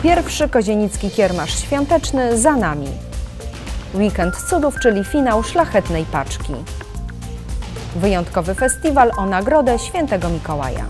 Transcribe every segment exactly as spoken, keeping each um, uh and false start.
Pierwszy kozienicki kiermasz świąteczny za nami. Weekend cudów, czyli finał Szlachetnej Paczki. Wyjątkowy festiwal o nagrodę Świętego Mikołaja.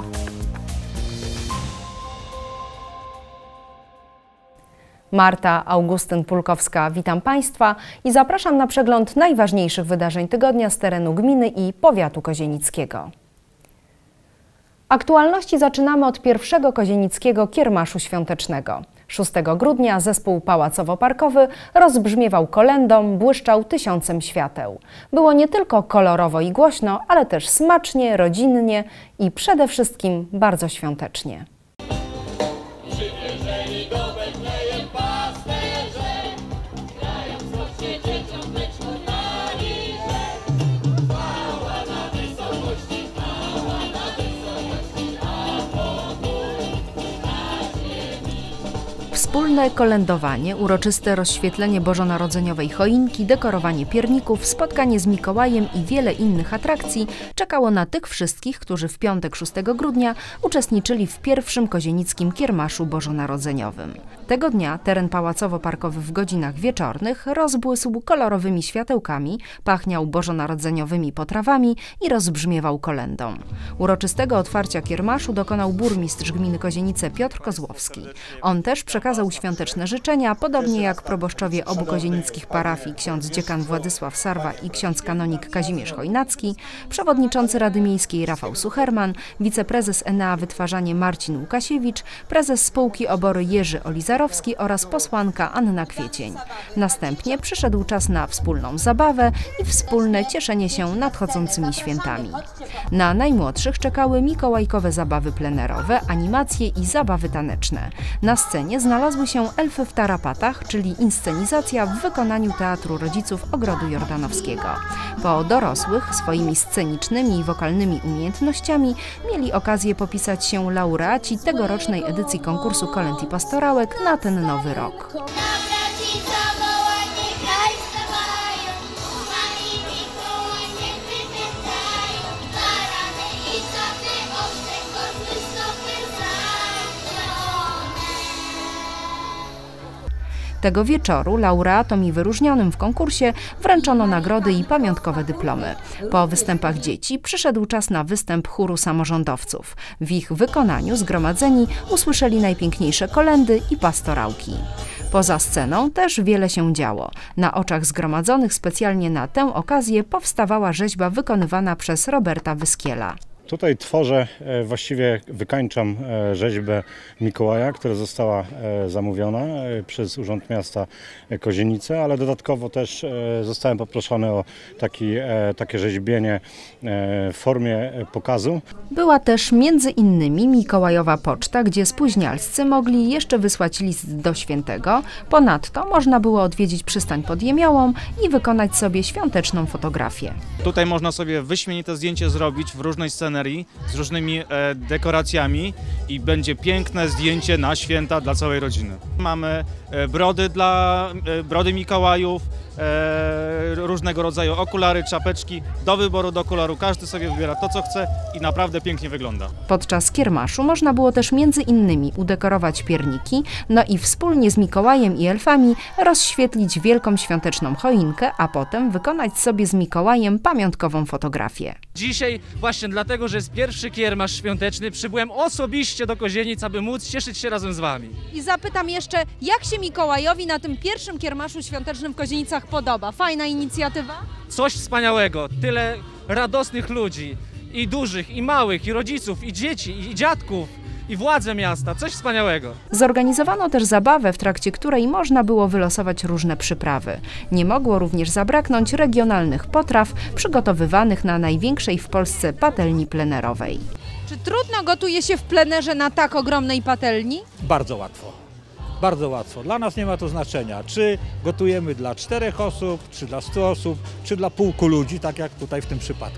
Marta Augustyn-Pulkowska, witam Państwa i zapraszam na przegląd najważniejszych wydarzeń tygodnia z terenu gminy i powiatu kozienickiego. Aktualności zaczynamy od pierwszego kozienickiego kiermaszu świątecznego. szóstego grudnia zespół pałacowo-parkowy rozbrzmiewał kolędą, błyszczał tysiącem świateł. Było nie tylko kolorowo i głośno, ale też smacznie, rodzinnie i przede wszystkim bardzo świątecznie. Wspólne kolędowanie, uroczyste rozświetlenie bożonarodzeniowej choinki, dekorowanie pierników, spotkanie z Mikołajem i wiele innych atrakcji czekało na tych wszystkich, którzy w piątek szóstego grudnia uczestniczyli w pierwszym kozienickim kiermaszu bożonarodzeniowym. Tego dnia teren pałacowo-parkowy w godzinach wieczornych rozbłysł kolorowymi światełkami, pachniał bożonarodzeniowymi potrawami i rozbrzmiewał kolędą. Uroczystego otwarcia kiermaszu dokonał burmistrz gminy Kozienice Piotr Kozłowski. On też przekazał świąteczne życzenia, podobnie jak proboszczowie obu kozienickich parafii ksiądz dziekan Władysław Sarwa i ksiądz kanonik Kazimierz Chojnacki, przewodniczący Rady Miejskiej Rafał Sucherman, wiceprezes Enea Wytwarzanie Marcin Łukasiewicz, prezes spółki Obory Jerzy Olizarowski oraz posłanka Anna Kwiecień. Następnie przyszedł czas na wspólną zabawę i wspólne cieszenie się nadchodzącymi świętami. Na najmłodszych czekały mikołajkowe zabawy plenerowe, animacje i zabawy taneczne. Na scenie znalazły się elfy w tarapatach, czyli inscenizacja w wykonaniu Teatru Rodziców Ogrodu Jordanowskiego. Po dorosłych swoimi scenicznymi i wokalnymi umiejętnościami mieli okazję popisać się laureaci tegorocznej edycji konkursu kolęd i pastorałek na ten nowy rok. Tego wieczoru laureatom i wyróżnionym w konkursie wręczono nagrody i pamiątkowe dyplomy. Po występach dzieci przyszedł czas na występ chóru samorządowców. W ich wykonaniu zgromadzeni usłyszeli najpiękniejsze kolędy i pastorałki. Poza sceną też wiele się działo. Na oczach zgromadzonych specjalnie na tę okazję powstawała rzeźba wykonywana przez Roberta Wyskiela. Tutaj tworzę, właściwie wykańczam rzeźbę Mikołaja, która została zamówiona przez Urząd Miasta Kozienice, ale dodatkowo też zostałem poproszony o taki, takie rzeźbienie w formie pokazu. Była też między innymi Mikołajowa Poczta, gdzie spóźnialscy mogli jeszcze wysłać list do świętego. Ponadto można było odwiedzić przystań pod Jemiołą i wykonać sobie świąteczną fotografię. Tutaj można sobie wyśmienite zdjęcie zrobić w różnej scenerii, z różnymi e, dekoracjami i będzie piękne zdjęcie na święta dla całej rodziny. Mamy e, brody dla e, brody Mikołajów, e, różnego rodzaju okulary, czapeczki, do wyboru do koloru. Każdy sobie wybiera to, co chce i naprawdę pięknie wygląda. Podczas kiermaszu można było też między innymi udekorować pierniki, no i wspólnie z Mikołajem i elfami rozświetlić wielką świąteczną choinkę, a potem wykonać sobie z Mikołajem pamiątkową fotografię. Dzisiaj właśnie dlatego, że jest pierwszy kiermasz świąteczny, przybyłem osobiście do Kozienic, aby móc cieszyć się razem z Wami. I zapytam jeszcze, jak się Mikołajowi na tym pierwszym kiermaszu świątecznym w Kozienicach podoba? Fajna inicjatywa? Coś wspaniałego, tyle radosnych ludzi, i dużych, i małych, i rodziców, i dzieci, i dziadków, i władze miasta, coś wspaniałego. Zorganizowano też zabawę, w trakcie której można było wylosować różne przyprawy. Nie mogło również zabraknąć regionalnych potraw przygotowywanych na największej w Polsce patelni plenerowej. Czy trudno gotuje się w plenerze na tak ogromnej patelni? Bardzo łatwo. Bardzo łatwo. Dla nas nie ma to znaczenia, czy gotujemy dla czterech osób, czy dla stu osób, czy dla półku ludzi, tak jak tutaj w tym przypadku.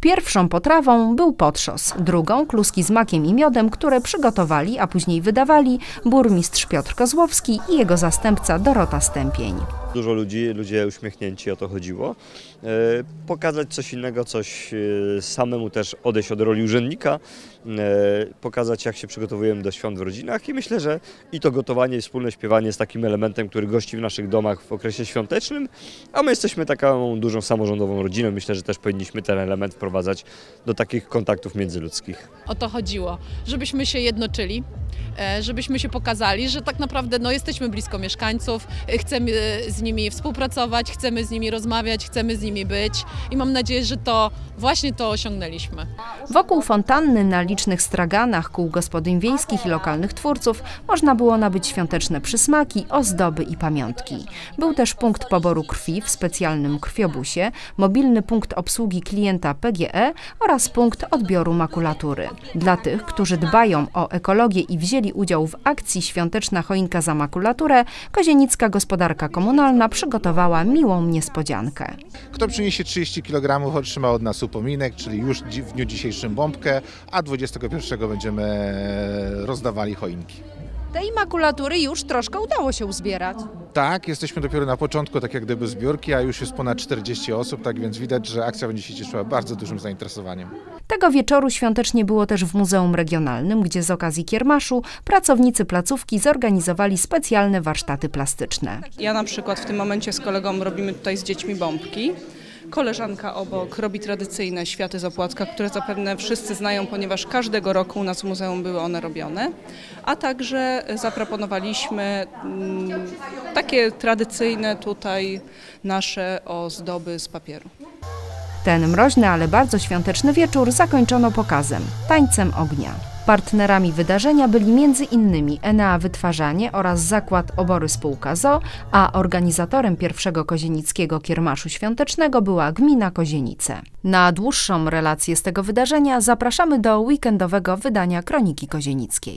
Pierwszą potrawą był potrząs, drugą kluski z makiem i miodem, które przygotowali, a później wydawali burmistrz Piotr Kozłowski i jego zastępca Dorota Stępień. Dużo ludzi, ludzie uśmiechnięci, o to chodziło. E, pokazać coś innego, coś e, samemu też odejść od roli urzędnika, e, pokazać jak się przygotowujemy do świąt w rodzinach i myślę, że i to gotowanie i wspólne śpiewanie jest takim elementem, który gości w naszych domach w okresie świątecznym, a my jesteśmy taką dużą samorządową rodziną. Myślę, że też powinniśmy ten element wprowadzać do takich kontaktów międzyludzkich. O to chodziło, żebyśmy się jednoczyli, żebyśmy się pokazali, że tak naprawdę no, jesteśmy blisko mieszkańców, chcemy z nimi współpracować, chcemy z nimi rozmawiać, chcemy z nimi być i mam nadzieję, że to właśnie to osiągnęliśmy. Wokół fontanny na licznych straganach kół gospodyń wiejskich i lokalnych twórców można było nabyć świąteczne przysmaki, ozdoby i pamiątki. Był też punkt poboru krwi w specjalnym krwiobusie, mobilny punkt obsługi klienta P G E oraz punkt odbioru makulatury. Dla tych, którzy dbają o ekologię i wzięli udział w akcji Świąteczna choinka za makulaturę, kozienicka gospodarka komunalna przygotowała miłą niespodziankę. Kto przyniesie trzydzieści kilogramów, otrzyma od nas upominek, czyli już w dniu dzisiejszym bombkę, a dwudziestego pierwszego będziemy rozdawali choinki. Tej makulatury już troszkę udało się uzbierać. Tak, jesteśmy dopiero na początku tak jak gdyby zbiórki, a już jest ponad czterdzieści osób, tak więc widać, że akcja będzie się cieszyła bardzo dużym zainteresowaniem. Tego wieczoru świątecznie było też w Muzeum Regionalnym, gdzie z okazji kiermaszu pracownicy placówki zorganizowali specjalne warsztaty plastyczne. Ja na przykład w tym momencie z kolegą robimy tutaj z dziećmi bombki. Koleżanka obok robi tradycyjne światy z opłatka, które zapewne wszyscy znają, ponieważ każdego roku u nas w muzeum były one robione. A także zaproponowaliśmy mm, takie tradycyjne tutaj nasze ozdoby z papieru. Ten mroźny, ale bardzo świąteczny wieczór zakończono pokazem, tańcem ognia. Partnerami wydarzenia byli między innymi Enea Wytwarzanie oraz Zakład Obory Spółka Z O, a organizatorem pierwszego kozienickiego kiermaszu świątecznego była gmina Kozienice. Na dłuższą relację z tego wydarzenia zapraszamy do weekendowego wydania Kroniki Kozienickiej.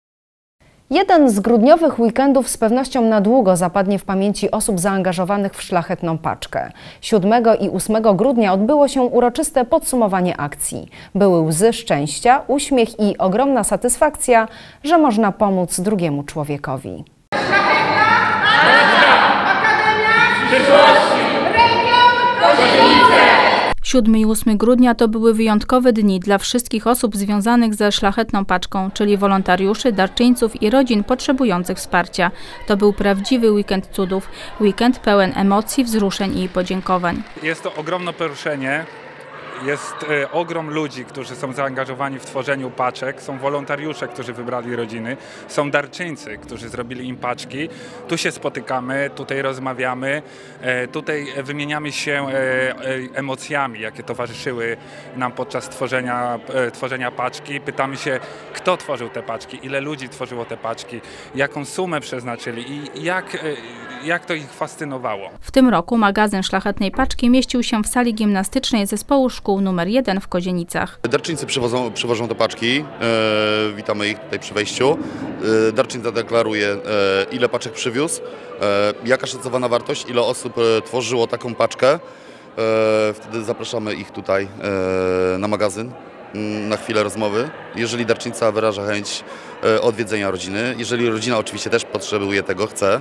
Jeden z grudniowych weekendów z pewnością na długo zapadnie w pamięci osób zaangażowanych w Szlachetną Paczkę. siódmego i ósmego grudnia odbyło się uroczyste podsumowanie akcji. Były łzy szczęścia, uśmiech i ogromna satysfakcja, że można pomóc drugiemu człowiekowi. Akademia Przyszłości! Region Kozienice! siódmego i ósmego grudnia to były wyjątkowe dni dla wszystkich osób związanych ze Szlachetną Paczką, czyli wolontariuszy, darczyńców i rodzin potrzebujących wsparcia. To był prawdziwy weekend cudów, weekend pełen emocji, wzruszeń i podziękowań. Jest to ogromne poruszenie. Jest y, ogrom ludzi, którzy są zaangażowani w tworzeniu paczek, są wolontariusze, którzy wybrali rodziny, są darczyńcy, którzy zrobili im paczki. Tu się spotykamy, tutaj rozmawiamy, e, tutaj wymieniamy się e, e, emocjami, jakie towarzyszyły nam podczas tworzenia, e, tworzenia paczki. Pytamy się, kto tworzył te paczki, ile ludzi tworzyło te paczki, jaką sumę przeznaczyli i jak, e, jak to ich fascynowało. W tym roku magazyn Szlachetnej Paczki mieścił się w sali gimnastycznej zespołu szkół numer jeden w Kozienicach. Darczyńcy przywożą, przywożą te paczki, e, witamy ich tutaj przy wejściu. E, darczyńca deklaruje, e, ile paczek przywiózł, e, jaka szacowana wartość, ile osób e, tworzyło taką paczkę. E, wtedy zapraszamy ich tutaj e, na magazyn, na chwilę rozmowy. Jeżeli darczyńca wyraża chęć odwiedzenia rodziny, jeżeli rodzina oczywiście też potrzebuje tego, chce,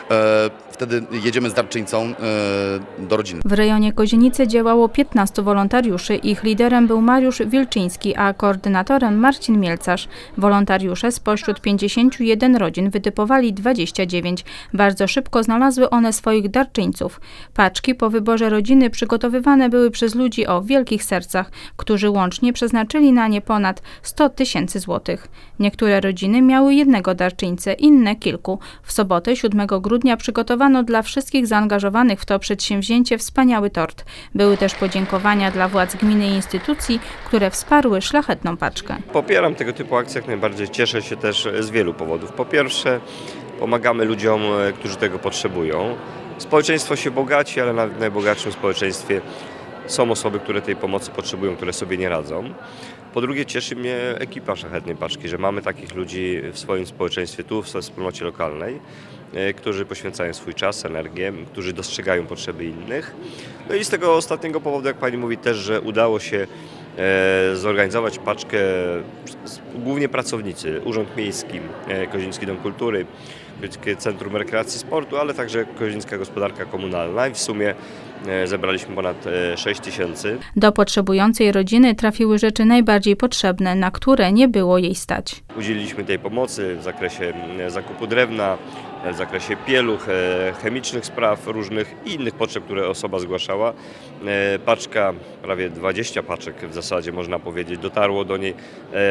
wtedy jedziemy z darczyńcą do rodziny. W rejonie Kozienice działało piętnastu wolontariuszy. Ich liderem był Mariusz Wilczyński, a koordynatorem Marcin Mielcarz. Wolontariusze spośród pięćdziesięciu jeden rodzin wytypowali dwadzieścia dziewięć. Bardzo szybko znalazły one swoich darczyńców. Paczki po wyborze rodziny przygotowywane były przez ludzi o wielkich sercach, którzy łącznie przeznaczyli na nie ponad sto tysięcy złotych. Niektóre rodziny miały jednego darczyńcę, inne kilku. W sobotę siódmego grudnia przygotowano dla wszystkich zaangażowanych w to przedsięwzięcie wspaniały tort. Były też podziękowania dla władz gminy i instytucji, które wsparły Szlachetną Paczkę. Popieram tego typu akcje jak najbardziej. Cieszę się też z wielu powodów. Po pierwsze, pomagamy ludziom, którzy tego potrzebują. Społeczeństwo się bogaci, ale nawet w najbogatszym społeczeństwie są osoby, które tej pomocy potrzebują, które sobie nie radzą. Po drugie, cieszy mnie ekipa Szlachetnej Paczki, że mamy takich ludzi w swoim społeczeństwie, tu w wspólnocie lokalnej. którzy poświęcają swój czas, energię, którzy dostrzegają potrzeby innych. No i z tego ostatniego powodu, jak pani mówi, też, że udało się zorganizować paczkę, głównie pracownicy, Urząd Miejski, Koziński Dom Kultury, Kozińskie Centrum Rekreacji i Sportu, ale także Kozińska Gospodarka Komunalna i w sumie zebraliśmy ponad sześć tysięcy. Do potrzebującej rodziny trafiły rzeczy najbardziej potrzebne, na które nie było jej stać. Udzieliliśmy tej pomocy w zakresie zakupu drewna, w zakresie pieluch, chemicznych spraw różnych i innych potrzeb, które osoba zgłaszała. Paczka, prawie dwadzieścia paczek w zasadzie można powiedzieć, dotarło do niej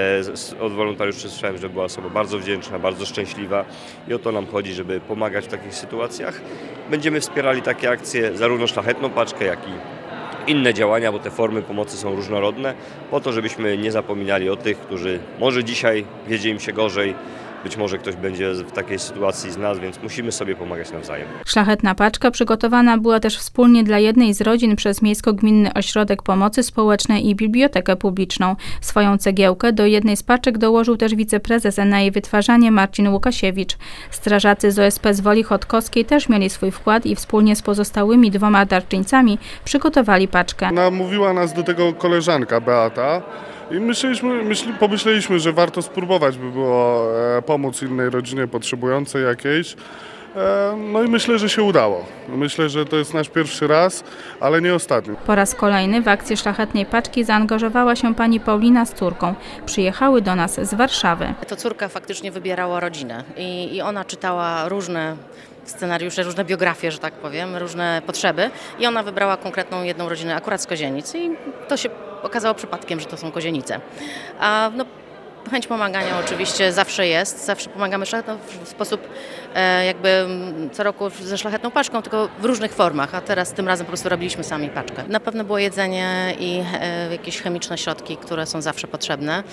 od wolontariuszy. Słyszałem, że była osoba bardzo wdzięczna, bardzo szczęśliwa i o to nam chodzi, żeby pomagać w takich sytuacjach. Będziemy wspierali takie akcje, zarówno Szlachetną Paczkę, jak i inne działania, bo te formy pomocy są różnorodne, po to, żebyśmy nie zapominali o tych, którzy może dzisiaj wiedzie im się gorzej, być może ktoś będzie w takiej sytuacji z nas, więc musimy sobie pomagać nawzajem. Szlachetna Paczka przygotowana była też wspólnie dla jednej z rodzin przez Miejsko-Gminny Ośrodek Pomocy Społecznej i Bibliotekę Publiczną. Swoją cegiełkę do jednej z paczek dołożył też wiceprezes, a na jej wytwarzanie Marcin Łukasiewicz. Strażacy z O S P z Woli Chodkowskiej też mieli swój wkład i wspólnie z pozostałymi dwoma darczyńcami przygotowali paczkę. Namówiła nas do tego koleżanka Beata. I myśleliśmy, myśli, pomyśleliśmy, że warto spróbować by było e, pomóc innej rodzinie potrzebującej jakiejś. E, no i myślę, że się udało. Myślę, że to jest nasz pierwszy raz, ale nie ostatni. Po raz kolejny w akcję Szlachetnej Paczki zaangażowała się pani Paulina z córką. Przyjechały do nas z Warszawy. To córka faktycznie wybierała rodzinę i, i ona czytała różne scenariusze, różne biografie, że tak powiem, różne potrzeby i ona wybrała konkretną jedną rodzinę akurat z Kozienic i to się okazało przypadkiem, że to są Kozienice. A no, chęć pomagania oczywiście zawsze jest, zawsze pomagamy szlachetną w sposób e, jakby co roku ze Szlachetną Paczką, tylko w różnych formach, a teraz tym razem po prostu robiliśmy sami paczkę. Na pewno było jedzenie i e, jakieś chemiczne środki, które są zawsze potrzebne.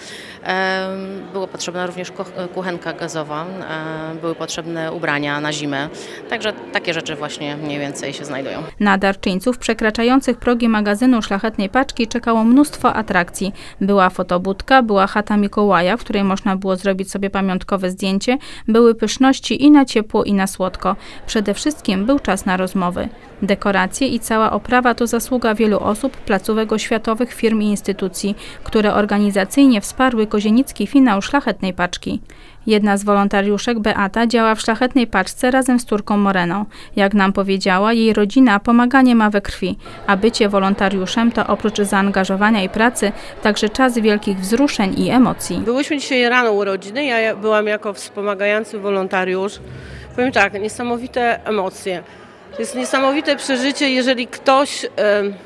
E, było potrzebna również kuchenka gazowa, e, były potrzebne ubrania na zimę, także takie rzeczy właśnie mniej więcej się znajdują. Na darczyńców przekraczających progi magazynu Szlachetnej Paczki czekało mnóstwo atrakcji. Była fotobudka, była chata Mikołaja, w której można było zrobić sobie pamiątkowe zdjęcie, były pyszności i na ciepło, i na słodko. Przede wszystkim był czas na rozmowy. Dekoracje i cała oprawa to zasługa wielu osób, placówek oświatowych, firm i instytucji, które organizacyjnie wsparły kozienicki finał Szlachetnej Paczki. Jedna z wolontariuszek, Beata, działa w Szlachetnej Paczce razem z córką Moreną. Jak nam powiedziała, jej rodzina pomaganie ma we krwi, a bycie wolontariuszem to oprócz zaangażowania i pracy także czas wielkich wzruszeń i emocji. Byłyśmy dzisiaj rano u rodziny, ja byłam jako wspomagający wolontariusz. Powiem tak, niesamowite emocje. To jest niesamowite przeżycie, jeżeli ktoś y,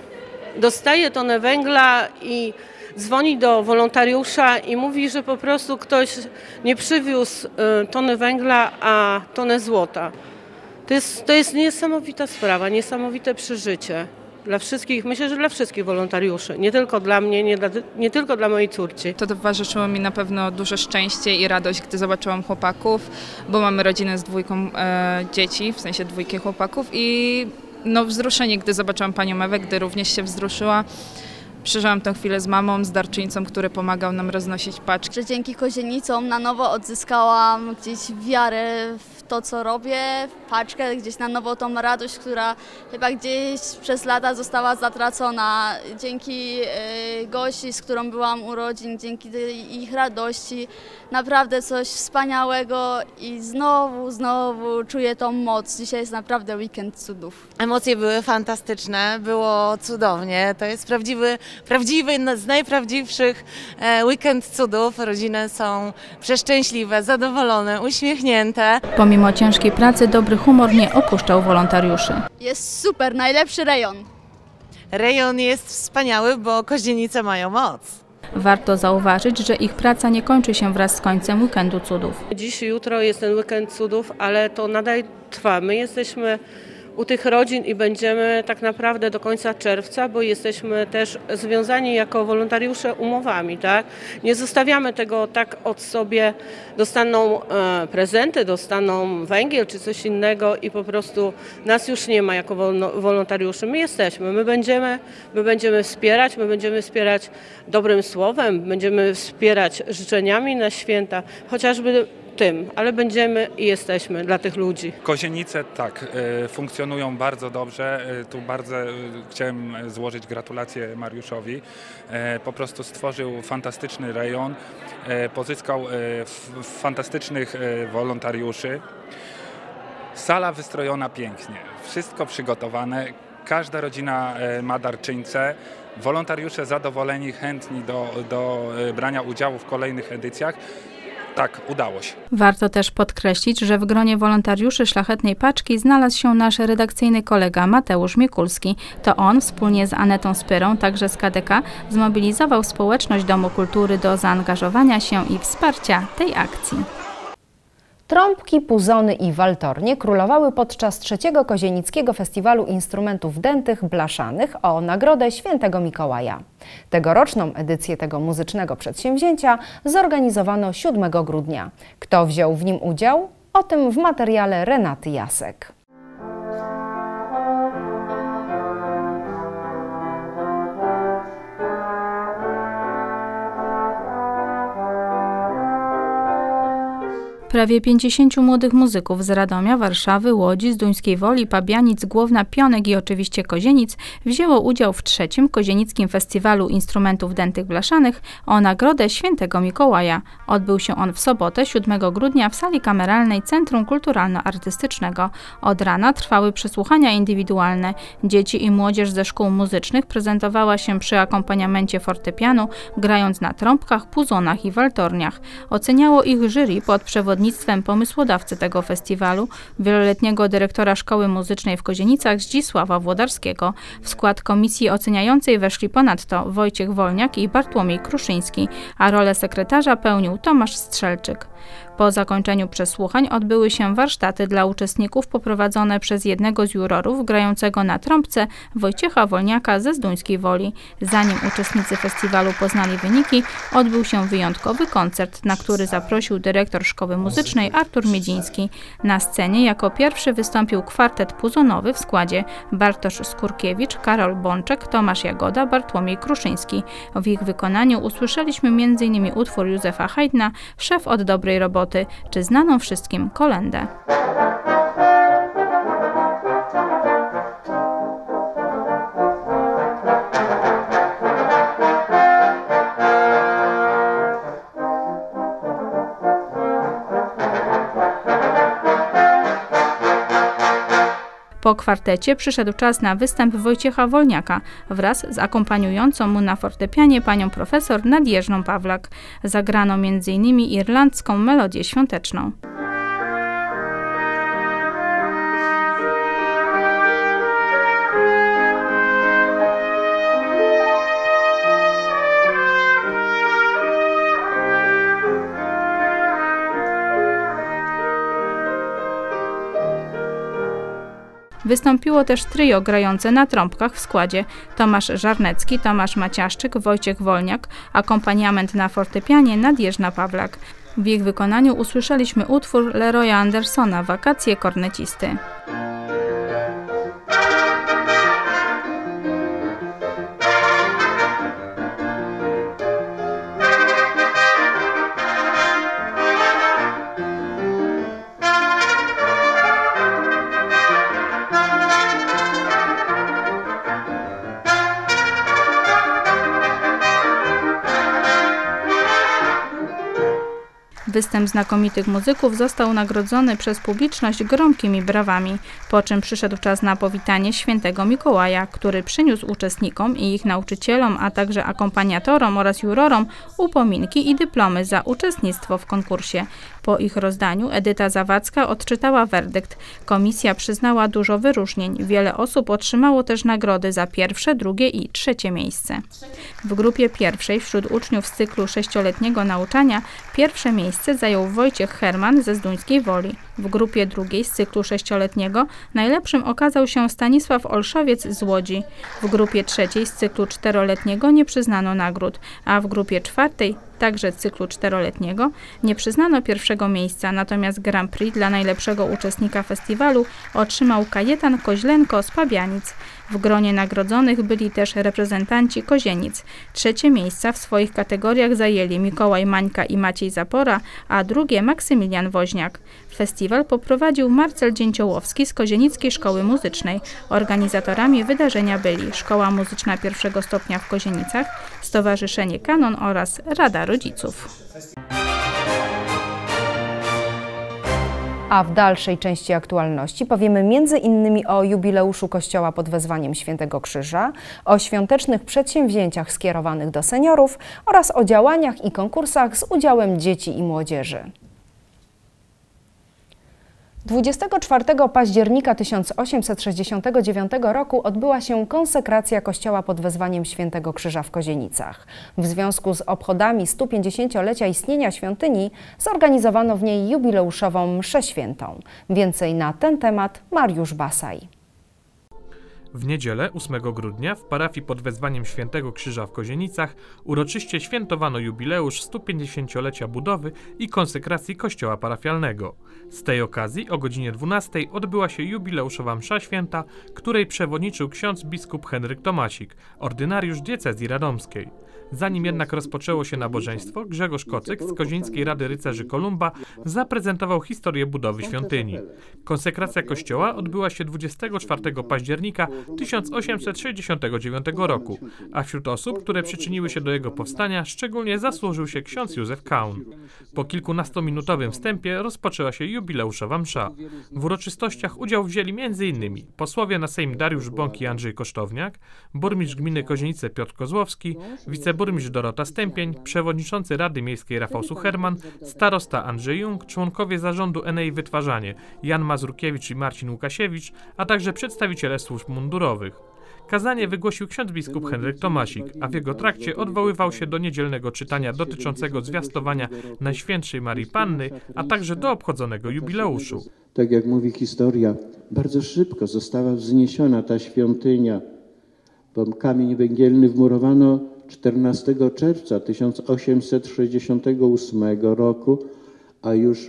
dostaje tonę węgla i dzwoni do wolontariusza i mówi, że po prostu ktoś nie przywiózł y, tony węgla, a tonę złota. To jest, to jest niesamowita sprawa, niesamowite przeżycie. Dla wszystkich, myślę, że dla wszystkich wolontariuszy, nie tylko dla mnie, nie, dla, nie tylko dla mojej córki. To towarzyszyło mi na pewno duże szczęście i radość, gdy zobaczyłam chłopaków, bo mamy rodzinę z dwójką e, dzieci, w sensie dwójkę chłopaków i no, wzruszenie, gdy zobaczyłam panią Ewę, gdy również się wzruszyła. Przeżyłam tę chwilę z mamą, z darczyńcą, który pomagał nam roznosić paczki. Że dzięki Kozienicom na nowo odzyskałam gdzieś wiarę w to, co robię, w paczkę, gdzieś na nowo tą radość, która chyba gdzieś przez lata została zatracona. Dzięki y, Gosi, z którą byłam u rodzin, dzięki ich radości, naprawdę coś wspaniałego i znowu, znowu czuję tą moc. Dzisiaj jest naprawdę weekend cudów. Emocje były fantastyczne, było cudownie. To jest prawdziwy Prawdziwy, z najprawdziwszych weekend cudów. Rodziny są przeszczęśliwe, zadowolone, uśmiechnięte. Pomimo ciężkiej pracy dobry humor nie opuszczał wolontariuszy. Jest super, najlepszy rejon. Rejon jest wspaniały, bo Kozienice mają moc. Warto zauważyć, że ich praca nie kończy się wraz z końcem weekendu cudów. Dziś i jutro jest ten weekend cudów, ale to nadal trwa. My jesteśmy u tych rodzin i będziemy tak naprawdę do końca czerwca, bo jesteśmy też związani jako wolontariusze umowami, tak? Nie zostawiamy tego tak od sobie, dostaną e, prezenty, dostaną węgiel czy coś innego i po prostu nas już nie ma jako wolontariuszy. My jesteśmy, my będziemy, my będziemy wspierać, my będziemy wspierać dobrym słowem, będziemy wspierać życzeniami na święta, chociażby tym, ale będziemy i jesteśmy dla tych ludzi. Kozienice tak, y, funkcjonują bardzo dobrze. Y, tu bardzo y, chciałem złożyć gratulacje Mariuszowi. Y, po prostu stworzył fantastyczny rejon, y, pozyskał y, f, fantastycznych y, wolontariuszy. Sala wystrojona pięknie, wszystko przygotowane. Każda rodzina y, ma darczyńcę. Wolontariusze zadowoleni, chętni do, do y, brania udziału w kolejnych edycjach. Tak, udało się. Warto też podkreślić, że w gronie wolontariuszy Szlachetnej Paczki znalazł się nasz redakcyjny kolega Mateusz Mikulski. To on wspólnie z Anetą Spyrą, także z K D K, zmobilizował społeczność Domu Kultury do zaangażowania się i wsparcia tej akcji. Trąbki, puzony i waltornie królowały podczas trzeciego Kozienickiego Festiwalu Instrumentów Dętych Blaszanych o nagrodę Świętego Mikołaja. Tegoroczną edycję tego muzycznego przedsięwzięcia zorganizowano siódmego grudnia. Kto wziął w nim udział? O tym w materiale Renaty Jasek. Prawie pięćdziesięciu młodych muzyków z Radomia, Warszawy, Łodzi, Zduńskiej Woli, Pabianic, Głowna, Pionek i oczywiście Kozienic wzięło udział w trzecim Kozienickim Festiwalu Instrumentów Dętych Blaszanych o nagrodę Świętego Mikołaja. Odbył się on w sobotę, siódmego grudnia w sali kameralnej Centrum Kulturalno-Artystycznego. Od rana trwały przesłuchania indywidualne. Dzieci i młodzież ze szkół muzycznych prezentowała się przy akompaniamencie fortepianu, grając na trąbkach, puzonach i waltorniach. Oceniało ich jury pod przewodnictwem pomysłodawcy tego festiwalu, wieloletniego dyrektora Szkoły Muzycznej w Kozienicach Zdzisława Włodarskiego. W skład komisji oceniającej weszli ponadto Wojciech Wolniak i Bartłomiej Kruszyński, a rolę sekretarza pełnił Tomasz Strzelczyk. Po zakończeniu przesłuchań odbyły się warsztaty dla uczestników poprowadzone przez jednego z jurorów grającego na trąbce Wojciecha Wolniaka ze Zduńskiej Woli. Zanim uczestnicy festiwalu poznali wyniki, odbył się wyjątkowy koncert, na który zaprosił dyrektor Szkoły Muzycznej Artur Miedziński. Na scenie jako pierwszy wystąpił kwartet puzonowy w składzie Bartosz Skurkiewicz, Karol Bączek, Tomasz Jagoda, Bartłomiej Kruszyński. W ich wykonaniu usłyszeliśmy między innymi utwór Józefa Haydna „Szef od dobrej roboty”, czy znaną wszystkim kolendę. Po kwartecie przyszedł czas na występ Wojciecha Wolniaka wraz z akompaniującą mu na fortepianie panią profesor Nadjeżną Pawlak. Zagrano między innymi irlandzką melodię świąteczną. Wystąpiło też trio grające na trąbkach w składzie Tomasz Żarnecki, Tomasz Maciaszczyk, Wojciech Wolniak, akompaniament na fortepianie Nadjeżna Pawlak. W ich wykonaniu usłyszeliśmy utwór Leroya Andersona „Wakacje kornecisty”. Występ znakomitych muzyków został nagrodzony przez publiczność gromkimi brawami, po czym przyszedł czas na powitanie Świętego Mikołaja, który przyniósł uczestnikom i ich nauczycielom, a także akompaniatorom oraz jurorom upominki i dyplomy za uczestnictwo w konkursie. Po ich rozdaniu Edyta Zawadzka odczytała werdykt. Komisja przyznała dużo wyróżnień. Wiele osób otrzymało też nagrody za pierwsze, drugie i trzecie miejsce. W grupie pierwszej wśród uczniów z cyklu sześcioletniego nauczania pierwsze miejsce zajął Wojciech Herman ze Zduńskiej Woli. W grupie drugiej z cyklu sześcioletniego najlepszym okazał się Stanisław Olszowiec z Łodzi. W grupie trzeciej z cyklu czteroletniego nie przyznano nagród, a w grupie czwartej także cyklu czteroletniego, nie przyznano pierwszego miejsca, natomiast Grand Prix dla najlepszego uczestnika festiwalu otrzymał Kajetan Koźlenko z Pabianic. W gronie nagrodzonych byli też reprezentanci Kozienic. Trzecie miejsca w swoich kategoriach zajęli Mikołaj Mańka i Maciej Zapora, a drugie Maksymilian Woźniak. Festiwal poprowadził Marcel Dzięciołowski z Kozienickiej Szkoły Muzycznej. Organizatorami wydarzenia byli Szkoła Muzyczna pierwszego stopnia w Kozienicach, Stowarzyszenie Kanon oraz Rada Rodziców. A w dalszej części aktualności powiemy między innymi o jubileuszu Kościoła pod wezwaniem Świętego Krzyża, o świątecznych przedsięwzięciach skierowanych do seniorów oraz o działaniach i konkursach z udziałem dzieci i młodzieży. dwudziestego czwartego października tysiąc osiemset sześćdziesiątego dziewiątego roku odbyła się konsekracja kościoła pod wezwaniem Świętego Krzyża w Kozienicach. W związku z obchodami stu pięćdziesięciolecia istnienia świątyni zorganizowano w niej jubileuszową mszę świętą. Więcej na ten temat Mariusz Basaj. W niedzielę ósmego grudnia w parafii pod wezwaniem Świętego Krzyża w Kozienicach uroczyście świętowano jubileusz stu pięćdziesięciolecia budowy i konsekracji kościoła parafialnego. Z tej okazji o godzinie dwunastej odbyła się jubileuszowa msza święta, której przewodniczył ksiądz biskup Henryk Tomasik, ordynariusz diecezji radomskiej. Zanim jednak rozpoczęło się nabożeństwo, Grzegorz Kocyk z Kozieńskiej Rady Rycerzy Kolumba zaprezentował historię budowy świątyni. Konsekracja kościoła odbyła się dwudziestego czwartego października tysiąc osiemset sześćdziesiątego dziewiątego roku, a wśród osób, które przyczyniły się do jego powstania, szczególnie zasłużył się ksiądz Józef Kaun. Po kilkunastominutowym wstępie rozpoczęła się jubileuszowa msza. W uroczystościach udział wzięli między innymi posłowie na Sejm Dariusz Bąk i Andrzej Kosztowniak, burmistrz gminy Kozienice Piotr Kozłowski, wiceburmistrz Dorota Stępień, przewodniczący Rady Miejskiej Rafał Sucherman, starosta Andrzej Jung, członkowie zarządu Enei Wytwarzanie Jan Mazurkiewicz i Marcin Łukasiewicz, a także przedstawiciele służb mundurowych. Kazanie wygłosił ksiądz biskup Henryk Tomasik, a w jego trakcie odwoływał się do niedzielnego czytania dotyczącego zwiastowania Najświętszej Marii Panny, a także do obchodzonego jubileuszu. Tak jak mówi historia, bardzo szybko została wzniesiona ta świątynia, bo kamień węgielny wmurowano czternastego czerwca tysiąc osiemset sześćdziesiątego ósmego roku, a już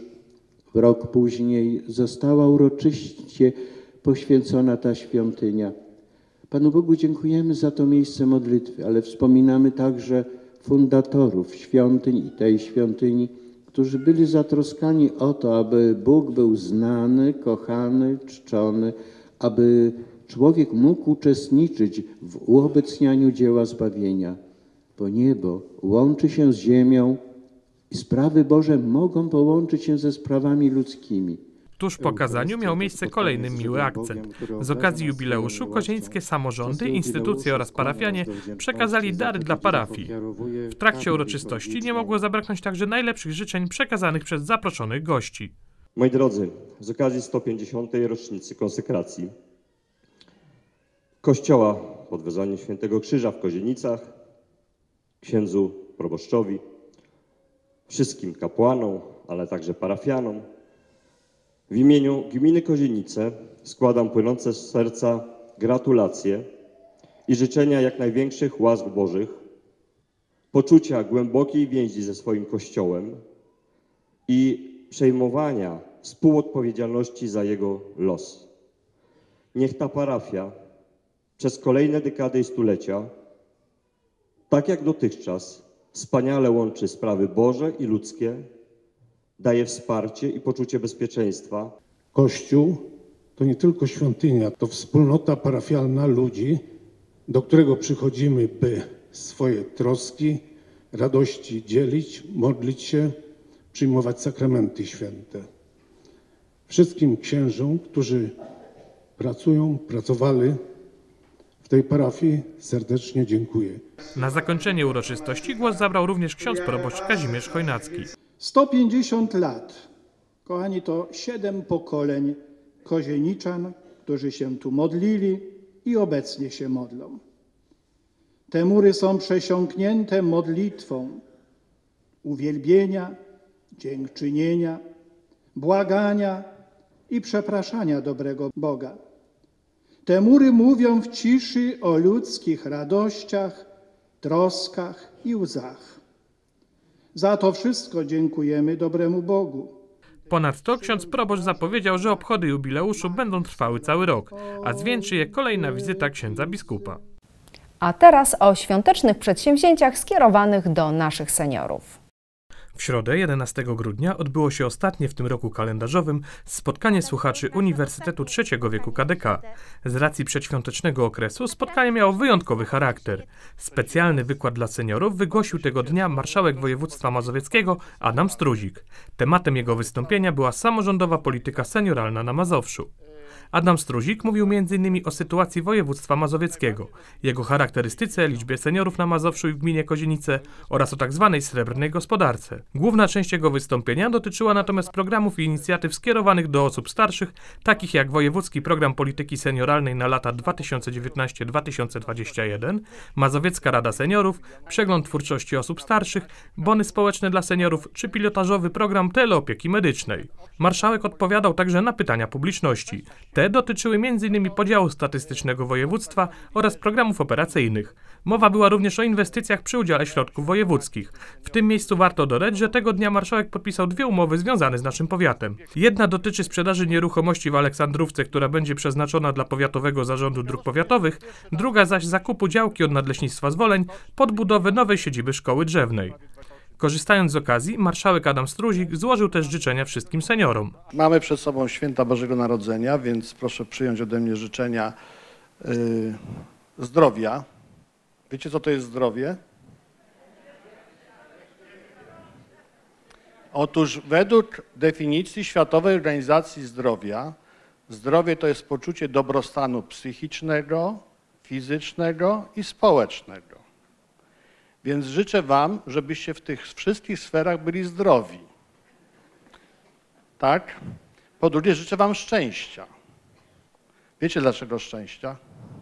rok później została uroczyście poświęcona ta świątynia. Panu Bogu dziękujemy za to miejsce modlitwy, ale wspominamy także fundatorów świątyń i tej świątyni, którzy byli zatroskani o to, aby Bóg był znany, kochany, czczony, aby człowiek mógł uczestniczyć w uobecnianiu dzieła zbawienia. Bo niebo łączy się z ziemią i sprawy Boże mogą połączyć się ze sprawami ludzkimi. Tuż po kazaniu miał miejsce kolejny miły akcent. Z okazji jubileuszu kozieńskie samorządy, instytucje oraz parafianie przekazali dary dla parafii. W trakcie uroczystości nie mogło zabraknąć także najlepszych życzeń przekazanych przez zaproszonych gości. Moi drodzy, z okazji sto pięćdziesiątej rocznicy konsekracji Kościoła pod wezwaniem Świętego Krzyża w Kozienicach, księdzu proboszczowi, wszystkim kapłanom, ale także parafianom, w imieniu gminy Kozienice składam płynące z serca gratulacje i życzenia jak największych łask Bożych, poczucia głębokiej więzi ze swoim Kościołem i przejmowania współodpowiedzialności za jego los. Niech ta parafia przez kolejne dekady i stulecia, tak jak dotychczas, wspaniale łączy sprawy Boże i ludzkie, daje wsparcie i poczucie bezpieczeństwa. Kościół to nie tylko świątynia, to wspólnota parafialna ludzi, do którego przychodzimy, by swoje troski, radości dzielić, modlić się, przyjmować sakramenty święte. Wszystkim księżom, którzy pracują, pracowali w tej parafii, serdecznie dziękuję. Na zakończenie uroczystości głos zabrał również ksiądz proboszcz Kazimierz Chojnacki. sto pięćdziesiąt lat, kochani, to siedem pokoleń kozieniczan, którzy się tu modlili i obecnie się modlą. Te mury są przesiąknięte modlitwą uwielbienia, dziękczynienia, błagania i przepraszania dobrego Boga. Te mury mówią w ciszy o ludzkich radościach, troskach i łzach. Za to wszystko dziękujemy dobremu Bogu. Ponadto ksiądz proboszcz zapowiedział, że obchody jubileuszu będą trwały cały rok, a zwieńczy je kolejna wizyta księdza biskupa. A teraz o świątecznych przedsięwzięciach skierowanych do naszych seniorów. W środę, jedenastego grudnia, odbyło się ostatnie w tym roku kalendarzowym spotkanie słuchaczy Uniwersytetu Trzeciego Wieku K D K. Z racji przedświątecznego okresu spotkanie miało wyjątkowy charakter. Specjalny wykład dla seniorów wygłosił tego dnia marszałek województwa mazowieckiego Adam Struzik. Tematem jego wystąpienia była samorządowa polityka senioralna na Mazowszu. Adam Struzik mówił między innymi o sytuacji województwa mazowieckiego, jego charakterystyce, liczbie seniorów na Mazowszu i w gminie Kozienice oraz o tak zwanej srebrnej gospodarce. Główna część jego wystąpienia dotyczyła natomiast programów i inicjatyw skierowanych do osób starszych, takich jak Wojewódzki Program Polityki Senioralnej na lata dwa tysiące dziewiętnasty do dwa tysiące dwudziestego pierwszego, Mazowiecka Rada Seniorów, Przegląd Twórczości Osób Starszych, Bony Społeczne dla Seniorów czy pilotażowy program teleopieki medycznej. Marszałek odpowiadał także na pytania publiczności. Te dotyczyły między innymi podziału statystycznego województwa oraz programów operacyjnych. Mowa była również o inwestycjach przy udziale środków wojewódzkich. W tym miejscu warto dodać, że tego dnia marszałek podpisał dwie umowy związane z naszym powiatem. Jedna dotyczy sprzedaży nieruchomości w Aleksandrówce, która będzie przeznaczona dla Powiatowego Zarządu Dróg Powiatowych, druga zaś zakupu działki od Nadleśnictwa Zwoleń pod budowę nowej siedziby szkoły drzewnej. Korzystając z okazji, marszałek Adam Struzik złożył też życzenia wszystkim seniorom. Mamy przed sobą święta Bożego Narodzenia, więc proszę przyjąć ode mnie życzenia yy, zdrowia. Wiecie, co to jest zdrowie? Otóż według definicji Światowej Organizacji Zdrowia, zdrowie to jest poczucie dobrostanu psychicznego, fizycznego i społecznego. Więc życzę wam, żebyście w tych wszystkich sferach byli zdrowi. Tak? Po drugie, życzę wam szczęścia. Wiecie dlaczego szczęścia?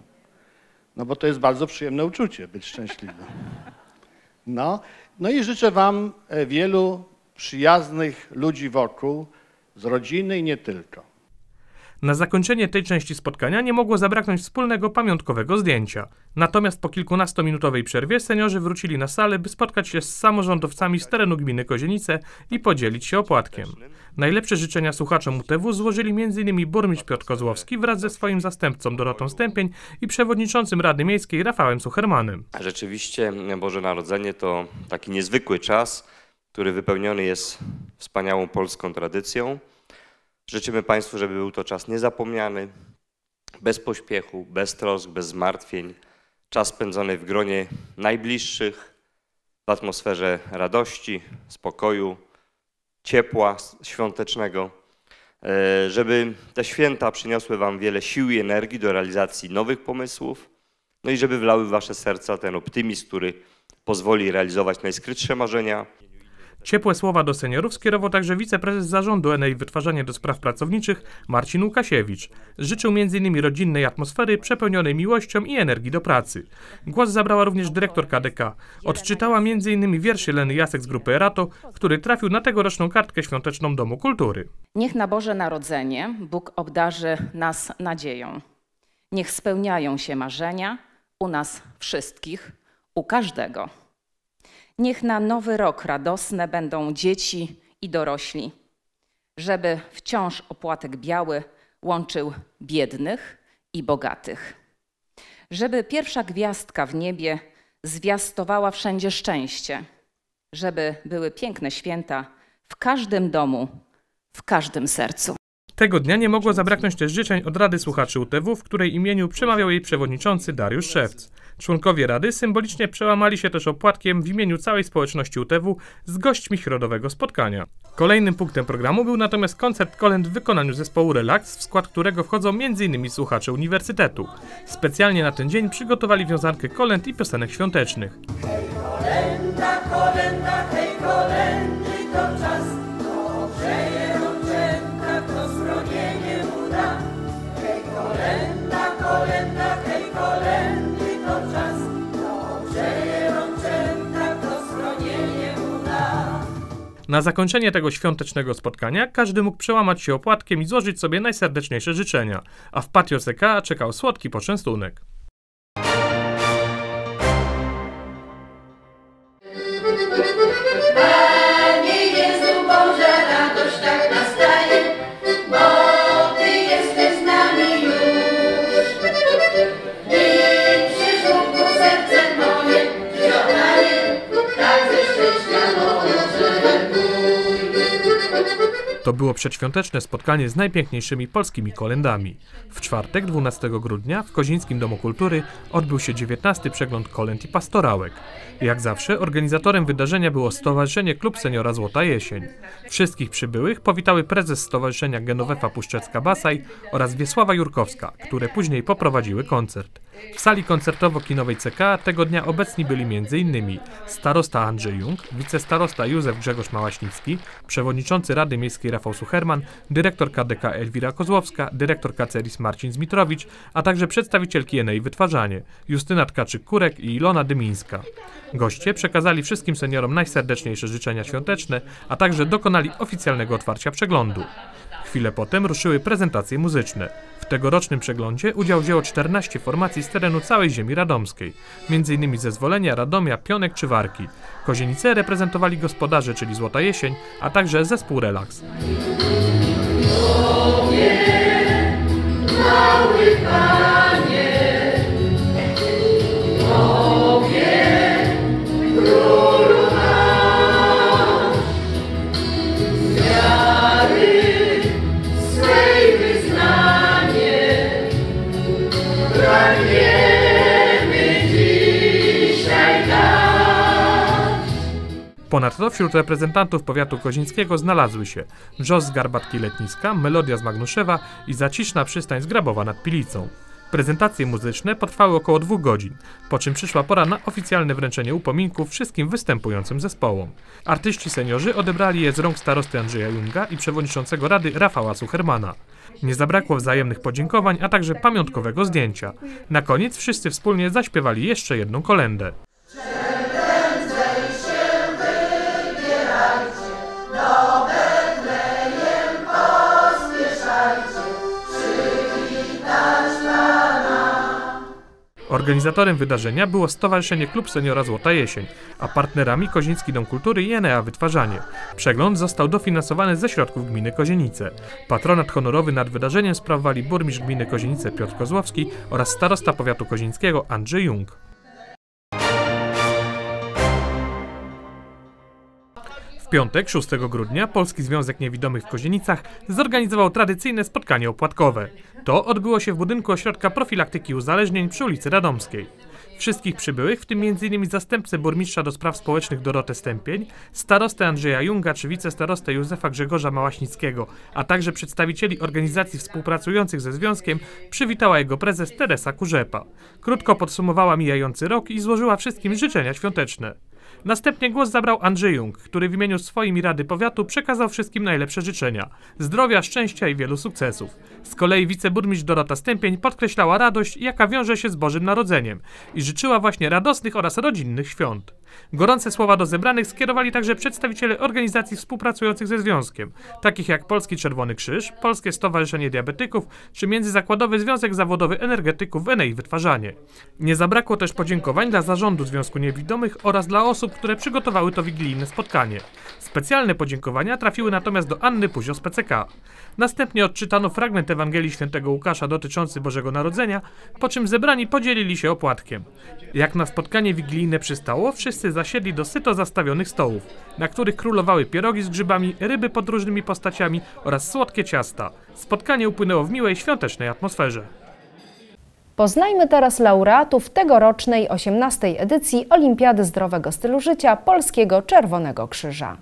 No bo to jest bardzo przyjemne uczucie, być szczęśliwym. No, no i życzę wam wielu przyjaznych ludzi wokół, z rodziny i nie tylko. Na zakończenie tej części spotkania nie mogło zabraknąć wspólnego pamiątkowego zdjęcia. Natomiast po kilkunastominutowej przerwie seniorzy wrócili na salę, by spotkać się z samorządowcami z terenu gminy Kozienice i podzielić się opłatkiem. Najlepsze życzenia słuchaczom U T W złożyli między innymi burmistrz Piotr Kozłowski wraz ze swoim zastępcą Dorotą Stępień i przewodniczącym Rady Miejskiej Rafałem Suchermanem. Rzeczywiście Boże Narodzenie to taki niezwykły czas, który wypełniony jest wspaniałą polską tradycją. Życzymy Państwu, żeby był to czas niezapomniany, bez pośpiechu, bez trosk, bez zmartwień. Czas spędzony w gronie najbliższych, w atmosferze radości, spokoju, ciepła świątecznego. Żeby te święta przyniosły Wam wiele sił i energii do realizacji nowych pomysłów, no i żeby wlały w Wasze serca ten optymizm, który pozwoli realizować najskrytsze marzenia. Ciepłe słowa do seniorów skierował także wiceprezes zarządu Enei Wytwarzanie do Spraw Pracowniczych Marcin Łukasiewicz. Życzył między innymi rodzinnej atmosfery przepełnionej miłością i energii do pracy. Głos zabrała również dyrektor K D K. Odczytała między innymi wierszy Leny Jasek z grupy Erato, który trafił na tegoroczną kartkę świąteczną Domu Kultury. Niech na Boże Narodzenie Bóg obdarzy nas nadzieją. Niech spełniają się marzenia u nas wszystkich, u każdego. Niech na nowy rok radosne będą dzieci i dorośli, żeby wciąż opłatek biały łączył biednych i bogatych. Żeby pierwsza gwiazdka w niebie zwiastowała wszędzie szczęście, żeby były piękne święta w każdym domu, w każdym sercu. Tego dnia nie mogło zabraknąć też życzeń od Rady Słuchaczy U T W, w której imieniu przemawiał jej przewodniczący Dariusz Szewc. Członkowie Rady symbolicznie przełamali się też opłatkiem w imieniu całej społeczności U T W z gośćmi środowego spotkania. Kolejnym punktem programu był natomiast koncert kolęd w wykonaniu zespołu Relax, w skład którego wchodzą między innymi słuchacze uniwersytetu. Specjalnie na ten dzień przygotowali wiązankę kolęd i piosenek świątecznych. Hej kolenda, kolenda, hej kolendy, to czas, to ogrzeje rączęta, to schronienie mu da. Hej kolenda, kolenda, hej kolendy, to czas, to ogrzeje rączęta, to schronienie mu da. Na zakończenie tego świątecznego spotkania każdy mógł przełamać się opłatkiem i złożyć sobie najserdeczniejsze życzenia, a w patio C K czekał słodki poczęstunek. Bye. było przedświąteczne spotkanie z najpiękniejszymi polskimi kolędami. W czwartek, dwunastego grudnia, w Kozińskim Domu Kultury odbył się dziewiętnasty przegląd kolęd i pastorałek. Jak zawsze organizatorem wydarzenia było Stowarzyszenie Klub Seniora Złota Jesień. Wszystkich przybyłych powitały prezes Stowarzyszenia Genowefa Puszczecka-Basaj oraz Wiesława Jurkowska, które później poprowadziły koncert. W sali koncertowo-kinowej C K tego dnia obecni byli między innymi starosta Andrzej Jung, wicestarosta Józef Grzegorz Małaśnicki, przewodniczący Rady Miejskiej Rafał Sucherman, dyrektor K D K Elwira Kozłowska, dyrektor K C R I S Marcin Zmitrowicz, a także przedstawicielki Enei Wytwarzanie, Justyna Tkaczyk-Kurek i Ilona Dymińska. Goście przekazali wszystkim seniorom najserdeczniejsze życzenia świąteczne, a także dokonali oficjalnego otwarcia przeglądu. Chwilę potem ruszyły prezentacje muzyczne. W tegorocznym przeglądzie udział wzięło czternaście formacji z terenu całej ziemi radomskiej, między innymi ze Zwolennia, Radomia, Pionek czy Warki. Kozienice reprezentowali gospodarze, czyli Złota Jesień, a także zespół Relaks. Ponadto wśród reprezentantów powiatu kozińskiego znalazły się Wrzos z Garbatki Letniska, Melodia z Magnuszewa i Zaciszna Przystań z Grabowa nad Pilicą. Prezentacje muzyczne potrwały około dwóch godzin, po czym przyszła pora na oficjalne wręczenie upominków wszystkim występującym zespołom. Artyści seniorzy odebrali je z rąk starosty Andrzeja Junga i przewodniczącego Rady Rafała Suchermana. Nie zabrakło wzajemnych podziękowań, a także pamiątkowego zdjęcia. Na koniec wszyscy wspólnie zaśpiewali jeszcze jedną kolędę. Organizatorem wydarzenia było Stowarzyszenie Klub Seniora Złota Jesień, a partnerami Koziński Dom Kultury i Enea Wytwarzanie. Przegląd został dofinansowany ze środków gminy Kozienice. Patronat honorowy nad wydarzeniem sprawowali burmistrz gminy Kozienice Piotr Kozłowski oraz starosta powiatu kozińskiego Andrzej Jung. W piątek, szóstego grudnia, Polski Związek Niewidomych w Kozienicach zorganizował tradycyjne spotkanie opłatkowe. To odbyło się w budynku Ośrodka Profilaktyki Uzależnień przy ulicy Radomskiej. Wszystkich przybyłych, w tym między innymi zastępcę burmistrza do spraw społecznych Dorotę Stępień, starostę Andrzeja Junga czy wicestarostę Józefa Grzegorza Małaśnickiego, a także przedstawicieli organizacji współpracujących ze związkiem, przywitała jego prezes Teresa Kurzepa. Krótko podsumowała mijający rok i złożyła wszystkim życzenia świąteczne. Następnie głos zabrał Andrzej Jung, który w imieniu swoim i Rady Powiatu przekazał wszystkim najlepsze życzenia, zdrowia, szczęścia i wielu sukcesów. Z kolei wiceburmistrz Dorota Stępień podkreślała radość, jaka wiąże się z Bożym Narodzeniem i życzyła właśnie radosnych oraz rodzinnych świąt. Gorące słowa do zebranych skierowali także przedstawiciele organizacji współpracujących ze związkiem, takich jak Polski Czerwony Krzyż, Polskie Stowarzyszenie Diabetyków czy Międzyzakładowy Związek Zawodowy Energetyków w Enei Wytwarzanie. Nie zabrakło też podziękowań dla zarządu Związku Niewidomych oraz dla osób, które przygotowały to wigilijne spotkanie. Specjalne podziękowania trafiły natomiast do Anny Puzio z P C K. Następnie odczytano fragment Ewangelii Świętego Łukasza dotyczący Bożego Narodzenia, po czym zebrani podzielili się opłatkiem. Jak na spotkanie wigilijne przystało, wszyscy zasiedli do syto zastawionych stołów, na których królowały pierogi z grzybami, ryby pod różnymi postaciami oraz słodkie ciasta. Spotkanie upłynęło w miłej, świątecznej atmosferze. Poznajmy teraz laureatów tegorocznej osiemnastej edycji Olimpiady Zdrowego Stylu Życia Polskiego Czerwonego Krzyża.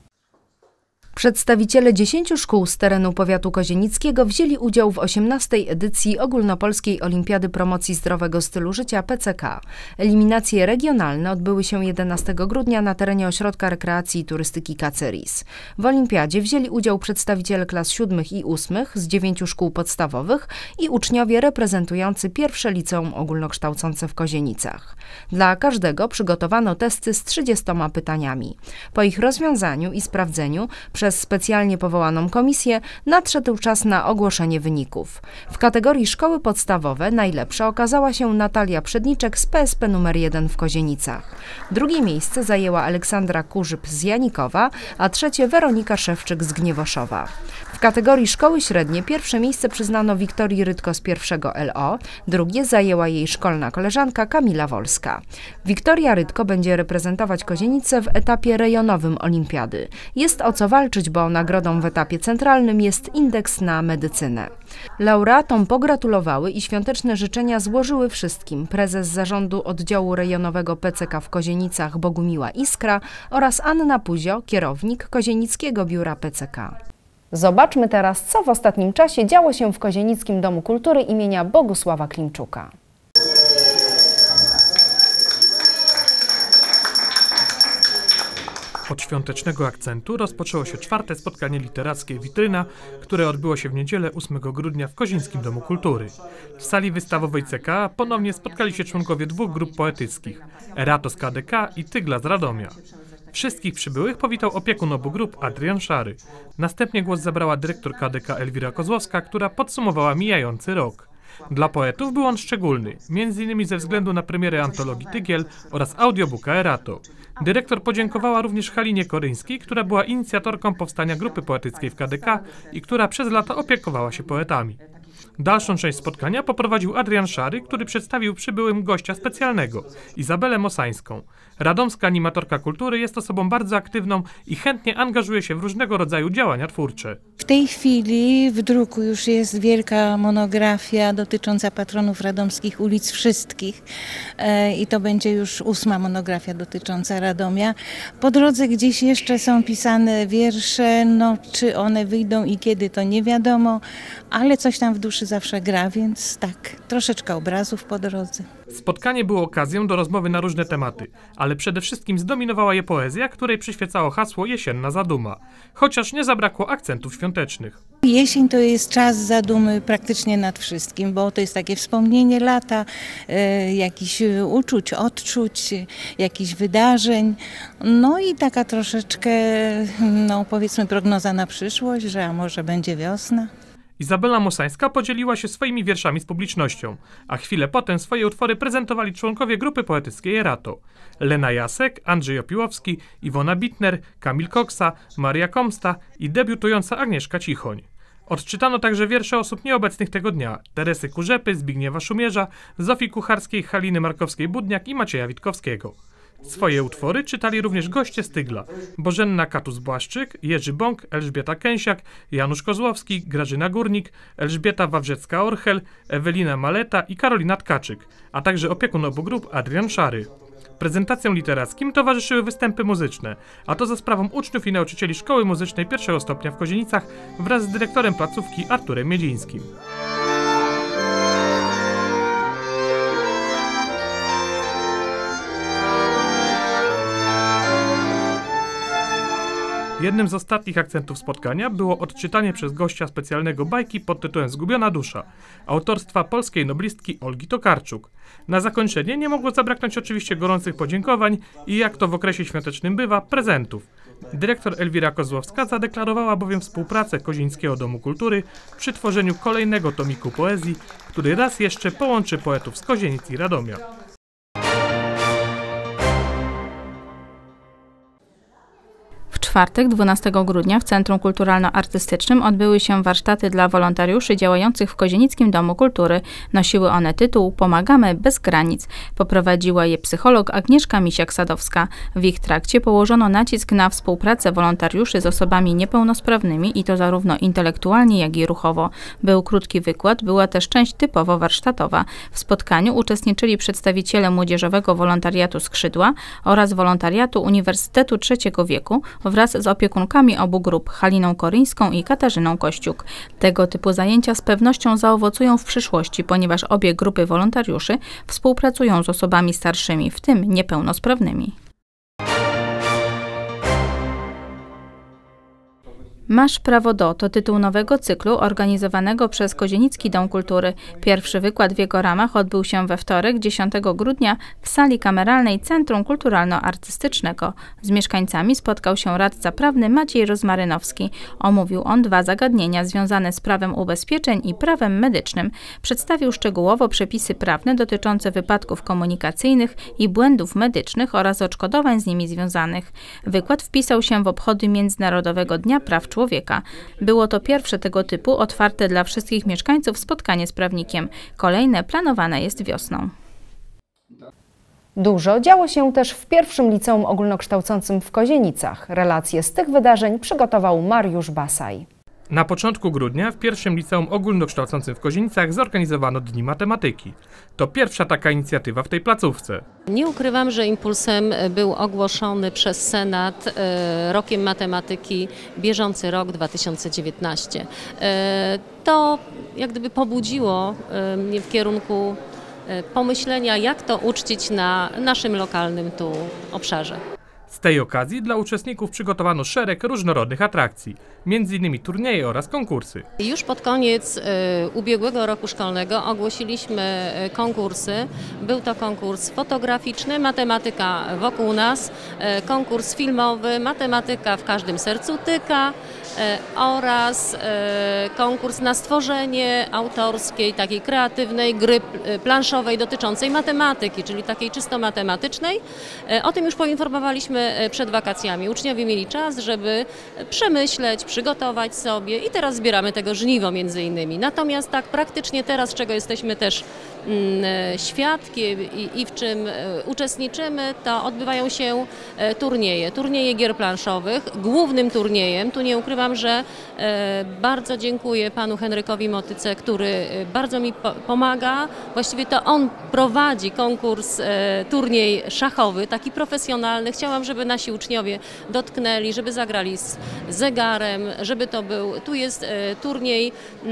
Przedstawiciele dziesięciu szkół z terenu powiatu kozienickiego wzięli udział w osiemnastej edycji Ogólnopolskiej Olimpiady Promocji Zdrowego Stylu Życia P C K. Eliminacje regionalne odbyły się jedenastego grudnia na terenie Ośrodka Rekreacji i Turystyki K C R I S. W olimpiadzie wzięli udział przedstawiciele klas siódmych i ósmych z dziewięciu szkół podstawowych i uczniowie reprezentujący pierwsze liceum ogólnokształcące w Kozienicach. Dla każdego przygotowano testy z trzydziestoma pytaniami. Po ich rozwiązaniu i sprawdzeniu przez Przez specjalnie powołaną komisję nadszedł czas na ogłoszenie wyników. W kategorii szkoły podstawowe najlepsza okazała się Natalia Przedniczek z P S P numer jeden w Kozienicach. Drugie miejsce zajęła Aleksandra Kurzyp z Janikowa, a trzecie Weronika Szewczyk z Gniewoszowa. W kategorii szkoły średnie pierwsze miejsce przyznano Wiktorii Rydko z pierwszego L O, drugie zajęła jej szkolna koleżanka Kamila Wolska. Wiktoria Rydko będzie reprezentować Kozienice w etapie rejonowym olimpiady. Jest o co walczyć uczyć, bo nagrodą w etapie centralnym jest indeks na medycynę. Laureatom pogratulowały i świąteczne życzenia złożyły wszystkim prezes zarządu oddziału rejonowego P C K w Kozienicach Bogumiła Iskra oraz Anna Puzio, kierownik Kozienickiego Biura P C K. Zobaczmy teraz, co w ostatnim czasie działo się w Kozienickim Domu Kultury imienia Bogusława Klimczuka. Od świątecznego akcentu rozpoczęło się czwarte spotkanie literackie Witryna, które odbyło się w niedzielę ósmego grudnia w Kozienickim Domu Kultury. W sali wystawowej C K ponownie spotkali się członkowie dwóch grup poetyckich – Erato z K D K i Tygla z Radomia. Wszystkich przybyłych powitał opiekun obu grup Adrian Szary. Następnie głos zabrała dyrektor K D K Elwira Kozłowska, która podsumowała mijający rok. Dla poetów był on szczególny, między innymi ze względu na premierę antologii Tygiel oraz audiobooka Erato. Dyrektor podziękowała również Halinie Koryńskiej, która była inicjatorką powstania grupy poetyckiej w K D K i która przez lata opiekowała się poetami. Dalszą część spotkania poprowadził Adrian Szary, który przedstawił przybyłym gościa specjalnego, Izabelę Mosańską. Radomska animatorka kultury jest osobą bardzo aktywną i chętnie angażuje się w różnego rodzaju działania twórcze. W tej chwili w druku już jest wielka monografia dotycząca patronów radomskich ulic wszystkich i to będzie już ósma monografia dotycząca Radomia. Po drodze gdzieś jeszcze są pisane wiersze, no czy one wyjdą i kiedy to nie wiadomo, ale coś tam w duszy zawsze gra, więc tak, troszeczkę obrazów po drodze. Spotkanie było okazją do rozmowy na różne tematy, ale przede wszystkim zdominowała je poezja, której przyświecało hasło Jesienna Zaduma, chociaż nie zabrakło akcentów świątecznych. Jesień to jest czas zadumy praktycznie nad wszystkim, bo to jest takie wspomnienie lata, e, jakichś uczuć, odczuć, jakichś wydarzeń, no i taka troszeczkę, no powiedzmy prognoza na przyszłość, że a może będzie wiosna. Izabela Mosańska podzieliła się swoimi wierszami z publicznością, a chwilę potem swoje utwory prezentowali członkowie grupy poetyckiej Erato. Lena Jasek, Andrzej Opiłowski, Iwona Bitner, Kamil Koksa, Maria Komsta i debiutująca Agnieszka Cichoń. Odczytano także wiersze osób nieobecnych tego dnia: Teresy Kurzepy, Zbigniewa Szumierza, Zofii Kucharskiej, Haliny Markowskiej-Budniak i Macieja Witkowskiego. Swoje utwory czytali również goście z Tygla: Bożenna Katus-Błaszczyk, Jerzy Bąk, Elżbieta Kęsiak, Janusz Kozłowski, Grażyna Górnik, Elżbieta Wawrzecka-Orchel, Ewelina Maleta i Karolina Tkaczyk, a także opiekun obu grup Adrian Szary. Prezentacjom literackim towarzyszyły występy muzyczne, a to za sprawą uczniów i nauczycieli Szkoły Muzycznej pierwszego stopnia w Kozienicach wraz z dyrektorem placówki Arturem Miedzińskim. Jednym z ostatnich akcentów spotkania było odczytanie przez gościa specjalnego bajki pod tytułem Zgubiona dusza, autorstwa polskiej noblistki Olgi Tokarczuk. Na zakończenie nie mogło zabraknąć oczywiście gorących podziękowań i, jak to w okresie świątecznym bywa, prezentów. Dyrektor Elwira Kozłowska zadeklarowała bowiem współpracę Kozienickiego Domu Kultury przy tworzeniu kolejnego tomiku poezji, który raz jeszcze połączy poetów z Kozienic i Radomia. W czwartek, dwunastego grudnia w Centrum Kulturalno-Artystycznym odbyły się warsztaty dla wolontariuszy działających w Kozienickim Domu Kultury. Nosiły one tytuł Pomagamy bez granic. Poprowadziła je psycholog Agnieszka Misiak-Sadowska. W ich trakcie położono nacisk na współpracę wolontariuszy z osobami niepełnosprawnymi i to zarówno intelektualnie, jak i ruchowo. Był krótki wykład, była też część typowo warsztatowa. W spotkaniu uczestniczyli przedstawiciele Młodzieżowego Wolontariatu Skrzydła oraz Wolontariatu Uniwersytetu Trzeciego Wieku wraz z opiekunkami obu grup, Haliną Koryńską i Katarzyną Kościuk. Tego typu zajęcia z pewnością zaowocują w przyszłości, ponieważ obie grupy wolontariuszy współpracują z osobami starszymi, w tym niepełnosprawnymi. Masz prawo do to tytuł nowego cyklu organizowanego przez Kozienicki Dom Kultury. Pierwszy wykład w jego ramach odbył się we wtorek, dziesiątego grudnia w sali kameralnej Centrum Kulturalno-Artystycznego. Z mieszkańcami spotkał się radca prawny Maciej Rozmarynowski. Omówił on dwa zagadnienia związane z prawem ubezpieczeń i prawem medycznym. Przedstawił szczegółowo przepisy prawne dotyczące wypadków komunikacyjnych i błędów medycznych oraz odszkodowań z nimi związanych. Wykład wpisał się w obchody Międzynarodowego Dnia Praw Człowieka. Człowieka. Było to pierwsze tego typu otwarte dla wszystkich mieszkańców spotkanie z prawnikiem. Kolejne planowane jest wiosną. Dużo działo się też w pierwszym liceum ogólnokształcącym w Kozienicach. Relacje z tych wydarzeń przygotował Mariusz Basaj. Na początku grudnia w pierwszym liceum ogólnokształcącym w Kozienicach zorganizowano Dni Matematyki. To pierwsza taka inicjatywa w tej placówce. Nie ukrywam, że impulsem był ogłoszony przez Senat Rokiem Matematyki bieżący rok dwa tysiące dziewiętnasty. To jak gdyby pobudziło mnie w kierunku pomyślenia, jak to uczcić na naszym lokalnym tu obszarze. Z tej okazji dla uczestników przygotowano szereg różnorodnych atrakcji, między innymi turnieje oraz konkursy. Już pod koniec y, ubiegłego roku szkolnego ogłosiliśmy y, konkursy. Był to konkurs fotograficzny, matematyka wokół nas, y, konkurs filmowy, matematyka w każdym sercu tyka y, oraz y, konkurs na stworzenie autorskiej, takiej kreatywnej gry y, planszowej dotyczącej matematyki, czyli takiej czysto matematycznej. Y, o tym już poinformowaliśmy przed wakacjami. Uczniowie mieli czas, żeby przemyśleć, przygotować sobie i teraz zbieramy tego żniwo między innymi. Natomiast tak praktycznie teraz, czego jesteśmy też mm, świadkiem i, i w czym uczestniczymy, to odbywają się turnieje. Turnieje gier planszowych. Głównym turniejem, tu nie ukrywam, że e, bardzo dziękuję panu Henrykowi Motyce, który bardzo mi po pomaga. Właściwie to on prowadzi konkurs, e, turniej szachowy, taki profesjonalny. Chciałam, żeby nasi uczniowie dotknęli, żeby zagrali z zegarem, żeby to był, tu jest e, turniej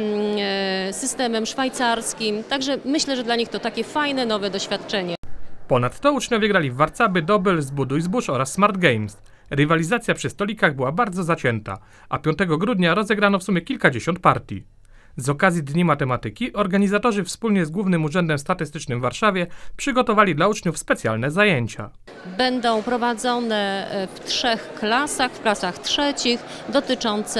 e, systemem szwajcarskim, także myślę, że dla nich to takie fajne, nowe doświadczenie. Ponadto uczniowie grali w warcaby, dobel, zbuduj zbóż oraz smart games. Rywalizacja przy stolikach była bardzo zacięta, a piątego grudnia rozegrano w sumie kilkadziesiąt partii. Z okazji Dni Matematyki organizatorzy wspólnie z Głównym Urzędem Statystycznym w Warszawie przygotowali dla uczniów specjalne zajęcia. Będą prowadzone w trzech klasach, w klasach trzecich, dotyczące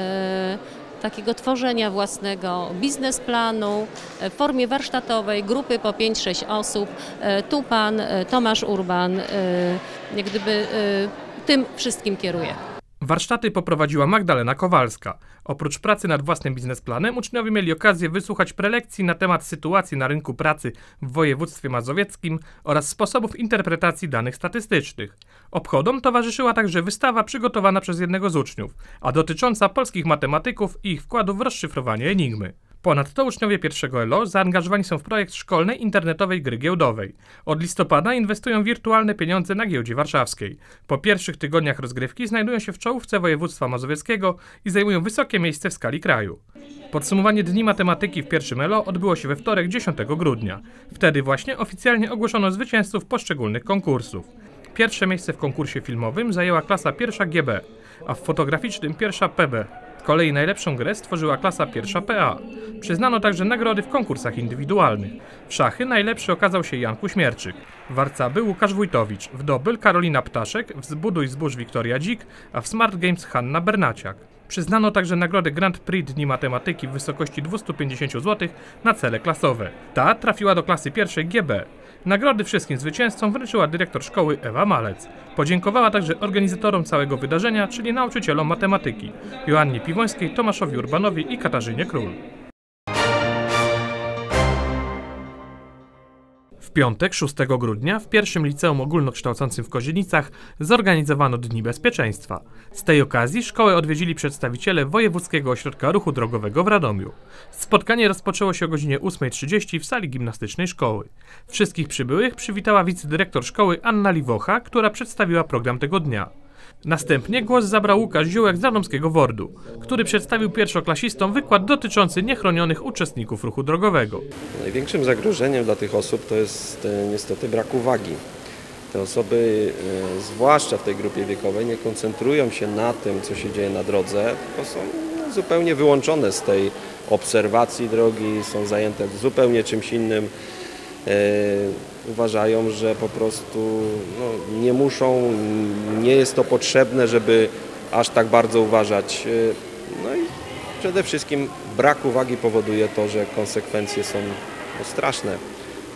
e, takiego tworzenia własnego biznesplanu w formie warsztatowej, grupy po pięć sześć osób. E, tu pan e, Tomasz Urban e, jak gdyby e, tym wszystkim kieruje. Warsztaty poprowadziła Magdalena Kowalska. Oprócz pracy nad własnym biznesplanem uczniowie mieli okazję wysłuchać prelekcji na temat sytuacji na rynku pracy w województwie mazowieckim oraz sposobów interpretacji danych statystycznych. Obchodom towarzyszyła także wystawa przygotowana przez jednego z uczniów, a dotycząca polskich matematyków i ich wkładu w rozszyfrowanie enigmy. Ponadto uczniowie pierwszego L O zaangażowani są w projekt szkolnej internetowej gry giełdowej. Od listopada inwestują wirtualne pieniądze na giełdzie warszawskiej. Po pierwszych tygodniach rozgrywki znajdują się w czołówce województwa mazowieckiego i zajmują wysokie miejsce w skali kraju. Podsumowanie Dni Matematyki w pierwszym L O odbyło się we wtorek dziesiątego grudnia. Wtedy właśnie oficjalnie ogłoszono zwycięzców poszczególnych konkursów. Pierwsze miejsce w konkursie filmowym zajęła klasa pierwsza G B, a w fotograficznym pierwsza P B. Z kolei najlepszą grę stworzyła klasa pierwsza P A. Przyznano także nagrody w konkursach indywidualnych. W szachy najlepszy okazał się Jan Kuśmierczyk, w warcaby Łukasz Wójtowicz, w dobyl Karolina Ptaszek, w zbuduj zbóż Wiktoria Dzik, a w Smart Games Hanna Bernaciak. Przyznano także nagrodę Grand Prix Dni Matematyki w wysokości dwieście pięćdziesiąt złotych na cele klasowe. Ta trafiła do klasy pierwszej G B. Nagrody wszystkim zwycięzcom wręczyła dyrektor szkoły Ewa Malec. Podziękowała także organizatorom całego wydarzenia, czyli nauczycielom matematyki Joannie Piwońskiej, Tomaszowi Urbanowi i Katarzynie Król. W piątek, szóstego grudnia, w pierwszym liceum ogólnokształcącym w Kozienicach zorganizowano Dni Bezpieczeństwa. Z tej okazji szkołę odwiedzili przedstawiciele Wojewódzkiego Ośrodka Ruchu Drogowego w Radomiu. Spotkanie rozpoczęło się o godzinie ósmej trzydzieści w sali gimnastycznej szkoły. Wszystkich przybyłych przywitała wicedyrektor szkoły Anna Liwocha, która przedstawiła program tego dnia. Następnie głos zabrał Łukasz Ziółek z radomskiego Wordu, który przedstawił pierwszoklasistom wykład dotyczący niechronionych uczestników ruchu drogowego. Największym zagrożeniem dla tych osób to jest niestety brak uwagi. Te osoby, zwłaszcza w tej grupie wiekowej, nie koncentrują się na tym, co się dzieje na drodze, tylko są zupełnie wyłączone z tej obserwacji drogi, są zajęte zupełnie czymś innym. Uważają, że po prostu no, nie muszą, nie jest to potrzebne, żeby aż tak bardzo uważać. No i przede wszystkim brak uwagi powoduje to, że konsekwencje są no, straszne.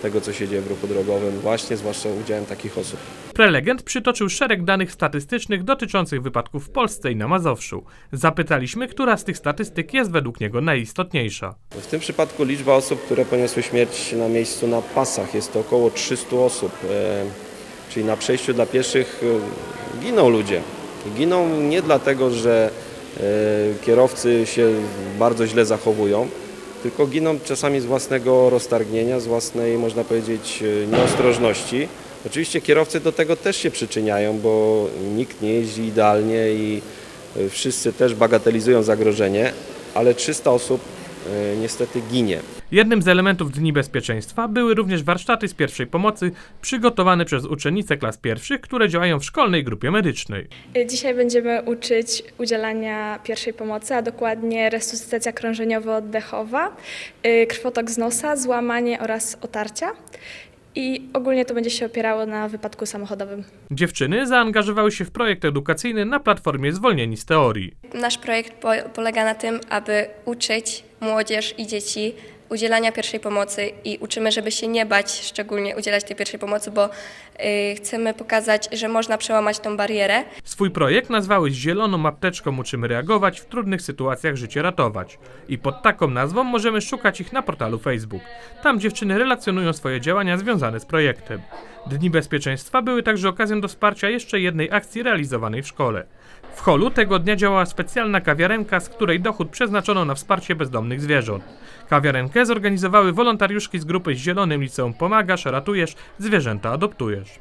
tego, co się dzieje w ruchu drogowym, właśnie zwłaszcza udziałem takich osób. Prelegent przytoczył szereg danych statystycznych dotyczących wypadków w Polsce i na Mazowszu. Zapytaliśmy, która z tych statystyk jest według niego najistotniejsza. W tym przypadku liczba osób, które poniosły śmierć na miejscu na pasach jest to około trzysta osób, e, czyli na przejściu dla pieszych e, giną ludzie. I giną nie dlatego, że e, kierowcy się bardzo źle zachowują, tylko giną czasami z własnego roztargnienia, z własnej, można powiedzieć, nieostrożności. Oczywiście kierowcy do tego też się przyczyniają, bo nikt nie jeździ idealnie i wszyscy też bagatelizują zagrożenie, ale trzysta osób niestety ginie. Jednym z elementów Dni Bezpieczeństwa były również warsztaty z pierwszej pomocy przygotowane przez uczennice klas pierwszych, które działają w szkolnej grupie medycznej. Dzisiaj będziemy uczyć udzielania pierwszej pomocy, a dokładnie resuscytacja krążeniowo-oddechowa, krwotok z nosa, złamanie oraz otarcia. I ogólnie to będzie się opierało na wypadku samochodowym. Dziewczyny zaangażowały się w projekt edukacyjny na platformie Zwolnieni z teorii. Nasz projekt po, polega na tym, aby uczyć młodzież i dzieci udzielania pierwszej pomocy i uczymy, żeby się nie bać szczególnie udzielać tej pierwszej pomocy, bo y, chcemy pokazać, że można przełamać tą barierę. Swój projekt nazwały Zieloną apteczką uczymy reagować, w trudnych sytuacjach życie ratować. I pod taką nazwą możemy szukać ich na portalu Facebook. Tam dziewczyny relacjonują swoje działania związane z projektem. Dni Bezpieczeństwa były także okazją do wsparcia jeszcze jednej akcji realizowanej w szkole. W holu tego dnia działała specjalna kawiarenka, z której dochód przeznaczono na wsparcie bezdomnych zwierząt. Kawiarenkę zorganizowały wolontariuszki z grupy z Zielonym Liceum Pomagasz, Ratujesz, Zwierzęta Adoptujesz.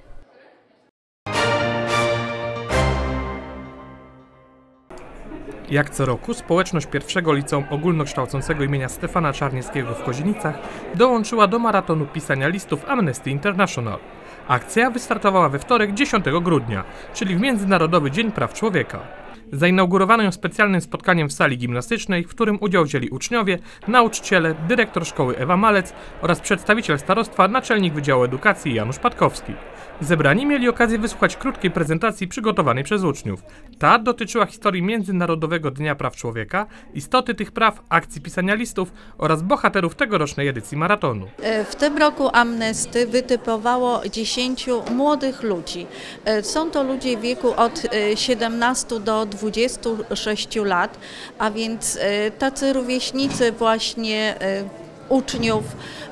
Jak co roku społeczność pierwszego liceum ogólnokształcącego imienia Stefana Czarnieckiego w Kozienicach dołączyła do maratonu pisania listów Amnesty International. Akcja wystartowała we wtorek dziesiątego grudnia, czyli w Międzynarodowy Dzień Praw Człowieka. Zainaugurowano ją specjalnym spotkaniem w sali gimnastycznej, w którym udział wzięli uczniowie, nauczyciele, dyrektor szkoły Ewa Malec oraz przedstawiciel starostwa, naczelnik Wydziału Edukacji Janusz Patkowski. Zebrani mieli okazję wysłuchać krótkiej prezentacji przygotowanej przez uczniów. Ta dotyczyła historii Międzynarodowego Dnia Praw Człowieka, istoty tych praw, akcji pisania listów oraz bohaterów tegorocznej edycji maratonu. W tym roku Amnesty wytypowało dziesięciu młodych ludzi. Są to ludzie w wieku od siedemnastu do dwudziestu sześciu lat, a więc tacy rówieśnicy właśnie uczniów.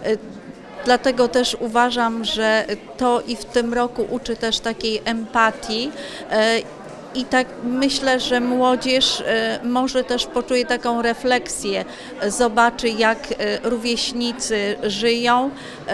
Dlatego też uważam, że to i w tym roku uczy też takiej empatii i tak myślę, że młodzież może też poczuje taką refleksję, zobaczy jak rówieśnicy żyją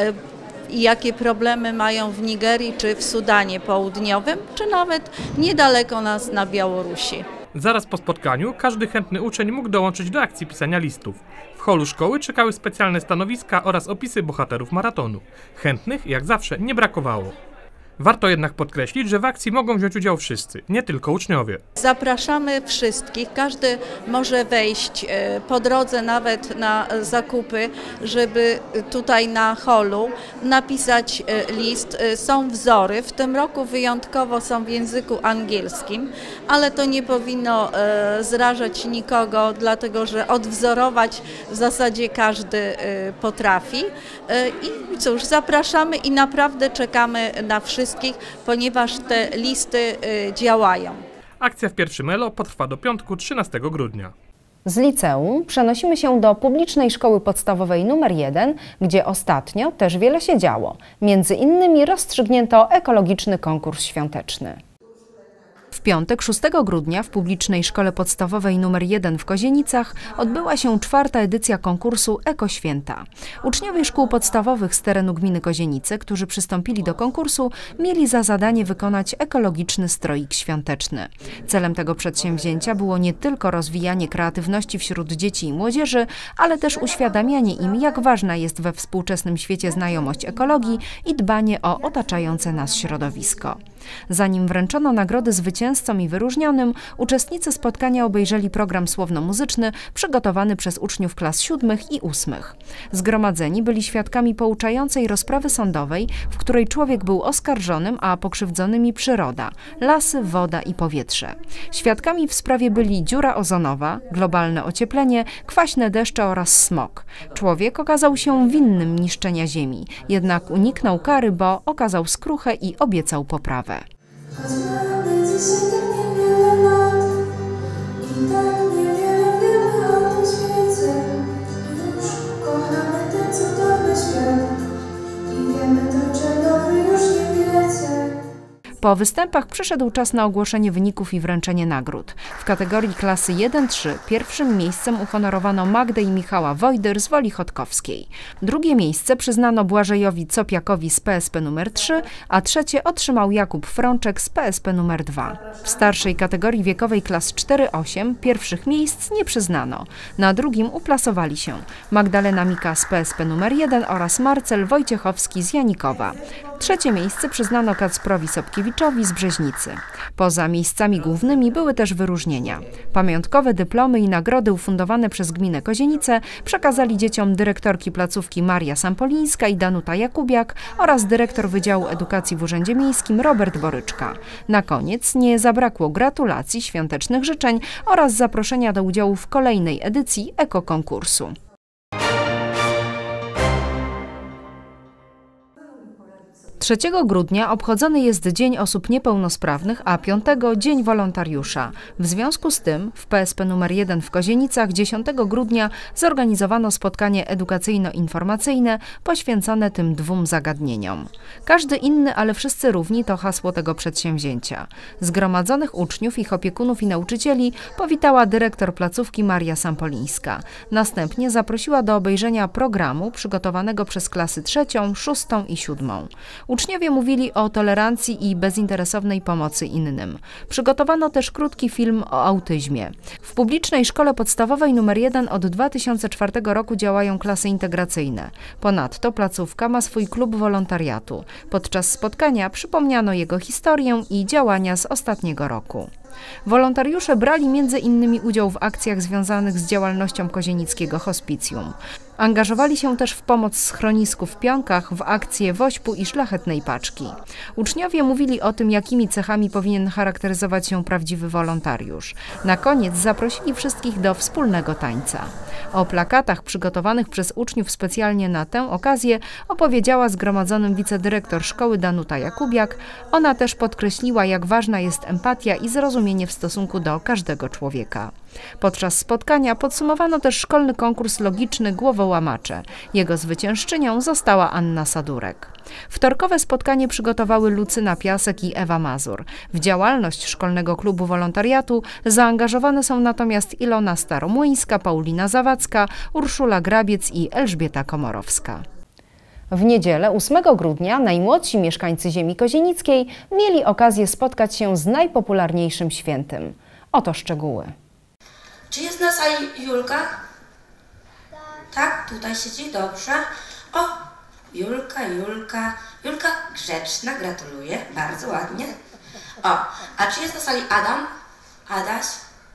i jakie problemy mają w Nigerii czy w Sudanie Południowym, czy nawet niedaleko nas na Białorusi. Zaraz po spotkaniu każdy chętny uczeń mógł dołączyć do akcji pisania listów. W holu szkoły czekały specjalne stanowiska oraz opisy bohaterów maratonu. Chętnych, jak zawsze, nie brakowało. Warto jednak podkreślić, że w akcji mogą wziąć udział wszyscy, nie tylko uczniowie. Zapraszamy wszystkich, każdy może wejść po drodze nawet na zakupy, żeby tutaj na holu napisać list. Są wzory, w tym roku wyjątkowo są w języku angielskim, ale to nie powinno zrażać nikogo, dlatego że odwzorować w zasadzie każdy potrafi. I cóż, zapraszamy i naprawdę czekamy na wszystkich, ponieważ te listy y, działają. Akcja w pierwszym ELO potrwa do piątku trzynastego grudnia. Z liceum przenosimy się do publicznej szkoły podstawowej numer jeden, gdzie ostatnio też wiele się działo. Między innymi rozstrzygnięto ekologiczny konkurs świąteczny. W piątek szóstego grudnia w publicznej szkole podstawowej numer jeden w Kozienicach odbyła się czwarta edycja konkursu Ekoświęta. Uczniowie szkół podstawowych z terenu gminy Kozienice, którzy przystąpili do konkursu, mieli za zadanie wykonać ekologiczny stroik świąteczny. Celem tego przedsięwzięcia było nie tylko rozwijanie kreatywności wśród dzieci i młodzieży, ale też uświadamianie im, jak ważna jest we współczesnym świecie znajomość ekologii i dbanie o otaczające nas środowisko. Zanim wręczono nagrody zwycięzcom, zwycięzcom i wyróżnionym, uczestnicy spotkania obejrzeli program słowno-muzyczny przygotowany przez uczniów klas siódmych i ósmych. Zgromadzeni byli świadkami pouczającej rozprawy sądowej, w której człowiek był oskarżonym, a pokrzywdzonymi przyroda, lasy, woda i powietrze. Świadkami w sprawie byli dziura ozonowa, globalne ocieplenie, kwaśne deszcze oraz smog. Człowiek okazał się winnym niszczenia ziemi, jednak uniknął kary, bo okazał skruchę i obiecał poprawę. Po występach przyszedł czas na ogłoszenie wyników i wręczenie nagród. W kategorii klasy jeden trzy pierwszym miejscem uhonorowano Magdę i Michała Wojdyr z Woli Chodkowskiej. Drugie miejsce przyznano Błażejowi Copiakowi z P S P numer trzy, a trzecie otrzymał Jakub Frączek z P S P numer dwa. W starszej kategorii wiekowej klas cztery osiem pierwszych miejsc nie przyznano. Na drugim uplasowali się Magdalena Mika z P S P numer jeden oraz Marcel Wojciechowski z Janikowa. Trzecie miejsce przyznano Kacprowi Sobkiewiczowi z Brzeźnicy. Poza miejscami głównymi były też wyróżnienia. Pamiątkowe dyplomy i nagrody ufundowane przez gminę Kozienice przekazali dzieciom dyrektorki placówki Maria Sampolińska i Danuta Jakubiak oraz dyrektor Wydziału Edukacji w Urzędzie Miejskim Robert Boryczka. Na koniec nie zabrakło gratulacji, świątecznych życzeń oraz zaproszenia do udziału w kolejnej edycji ekokonkursu. trzeciego grudnia obchodzony jest Dzień Osób Niepełnosprawnych, a piątego Dzień Wolontariusza. W związku z tym w P S P numer jeden w Kozienicach dziesiątego grudnia zorganizowano spotkanie edukacyjno-informacyjne poświęcone tym dwóm zagadnieniom. Każdy inny, ale wszyscy równi to hasło tego przedsięwzięcia. Zgromadzonych uczniów, ich opiekunów i nauczycieli powitała dyrektor placówki Maria Sampolińska. Następnie zaprosiła do obejrzenia programu przygotowanego przez klasy trzecią, szóstą i siódmą. Uczniowie mówili o tolerancji i bezinteresownej pomocy innym. Przygotowano też krótki film o autyzmie. W publicznej szkole podstawowej numer jeden od dwa tysiące czwartego roku działają klasy integracyjne. Ponadto placówka ma swój klub wolontariatu. Podczas spotkania przypomniano jego historię i działania z ostatniego roku. Wolontariusze brali między innymi udział w akcjach związanych z działalnością kozienickiego hospicjum. Angażowali się też w pomoc schronisku w Pionkach, w akcje wośpu i szlachetnej paczki. Uczniowie mówili o tym, jakimi cechami powinien charakteryzować się prawdziwy wolontariusz. Na koniec zaprosili wszystkich do wspólnego tańca. O plakatach przygotowanych przez uczniów specjalnie na tę okazję opowiedziała zgromadzonym wicedyrektor szkoły Danuta Jakubiak. Ona też podkreśliła, jak ważna jest empatia i zrozumienie w stosunku do każdego człowieka. Podczas spotkania podsumowano też szkolny konkurs logiczny Głowołamacze. Jego zwyciężczynią została Anna Sadurek. Wtorkowe spotkanie przygotowały Lucyna Piasek i Ewa Mazur. W działalność Szkolnego Klubu Wolontariatu zaangażowane są natomiast Ilona Staromłyńska, Paulina Zawadzka, Urszula Grabiec i Elżbieta Komorowska. W niedzielę ósmego grudnia najmłodsi mieszkańcy ziemi kozienickiej mieli okazję spotkać się z najpopularniejszym świętym. Oto szczegóły. Czy jest na sali Julka? Tak, tutaj siedzi, dobrze. O, Julka, Julka, Julka grzeczna, gratuluję, bardzo ładnie. O, a czy jest na sali Adam? Adaś?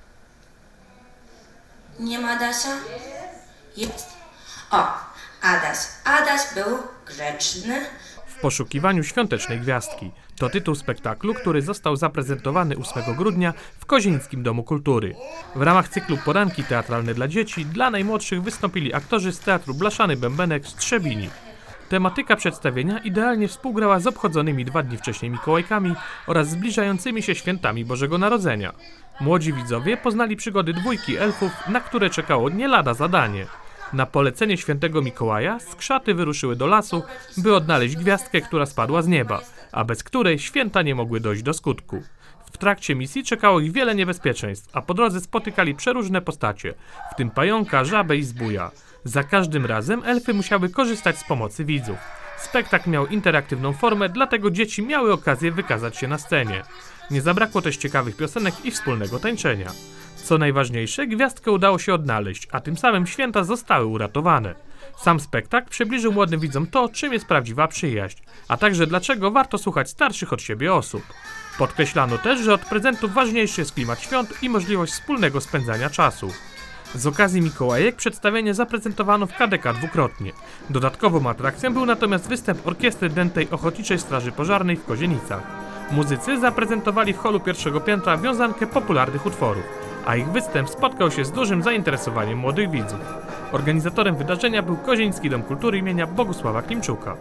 Nie ma Adasia? Jest. O, Adaś, Adaś był grzeczny. W poszukiwaniu świątecznej gwiazdki. To tytuł spektaklu, który został zaprezentowany ósmego grudnia w Kozienickim Domu Kultury. W ramach cyklu Poranki teatralne dla dzieci dla najmłodszych wystąpili aktorzy z Teatru Blaszany Bębenek z Trzebini. Tematyka przedstawienia idealnie współgrała z obchodzonymi dwa dni wcześniej Mikołajkami oraz zbliżającymi się świętami Bożego Narodzenia. Młodzi widzowie poznali przygody dwójki elfów, na które czekało nie lada zadanie. Na polecenie świętego Mikołaja skrzaty wyruszyły do lasu, by odnaleźć gwiazdkę, która spadła z nieba, a bez której święta nie mogły dojść do skutku. W trakcie misji czekało ich wiele niebezpieczeństw, a po drodze spotykali przeróżne postacie, w tym pająka, żabę i zbója. Za każdym razem elfy musiały korzystać z pomocy widzów. Spektakl miał interaktywną formę, dlatego dzieci miały okazję wykazać się na scenie. Nie zabrakło też ciekawych piosenek i wspólnego tańczenia. Co najważniejsze, gwiazdkę udało się odnaleźć, a tym samym święta zostały uratowane. Sam spektakl przybliżył młodym widzom to, czym jest prawdziwa przyjaźń, a także dlaczego warto słuchać starszych od siebie osób. Podkreślano też, że od prezentów ważniejszy jest klimat świąt i możliwość wspólnego spędzania czasu. Z okazji Mikołajek przedstawienie zaprezentowano w K D K dwukrotnie. Dodatkową atrakcją był natomiast występ Orkiestry Dętej Ochotniczej Straży Pożarnej w Kozienicach. Muzycy zaprezentowali w holu pierwszego piętra wiązankę popularnych utworów, a ich występ spotkał się z dużym zainteresowaniem młodych widzów. Organizatorem wydarzenia był Kozienicki Dom Kultury imienia Bogusława Klimczuka.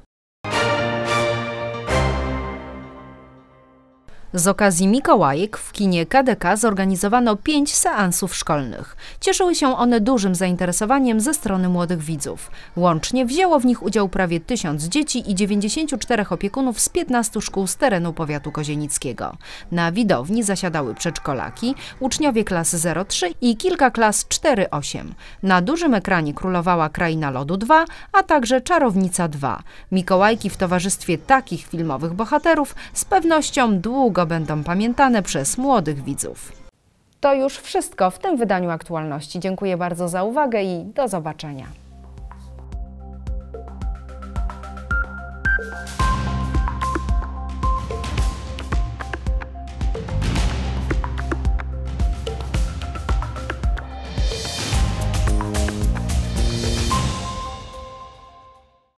Z okazji Mikołajek w kinie K D K zorganizowano pięć seansów szkolnych. Cieszyły się one dużym zainteresowaniem ze strony młodych widzów. Łącznie wzięło w nich udział prawie tysiąc dzieci i dziewięćdziesięciu czterech opiekunów z piętnastu szkół z terenu powiatu kozienickiego. Na widowni zasiadały przedszkolaki, uczniowie klas zero trzy i kilka klas cztery osiem. Na dużym ekranie królowała Kraina Lodu dwa, a także Czarownica dwa. Mikołajki w towarzystwie takich filmowych bohaterów z pewnością długo będą pamiętane przez młodych widzów. To już wszystko w tym wydaniu aktualności. Dziękuję bardzo za uwagę i do zobaczenia.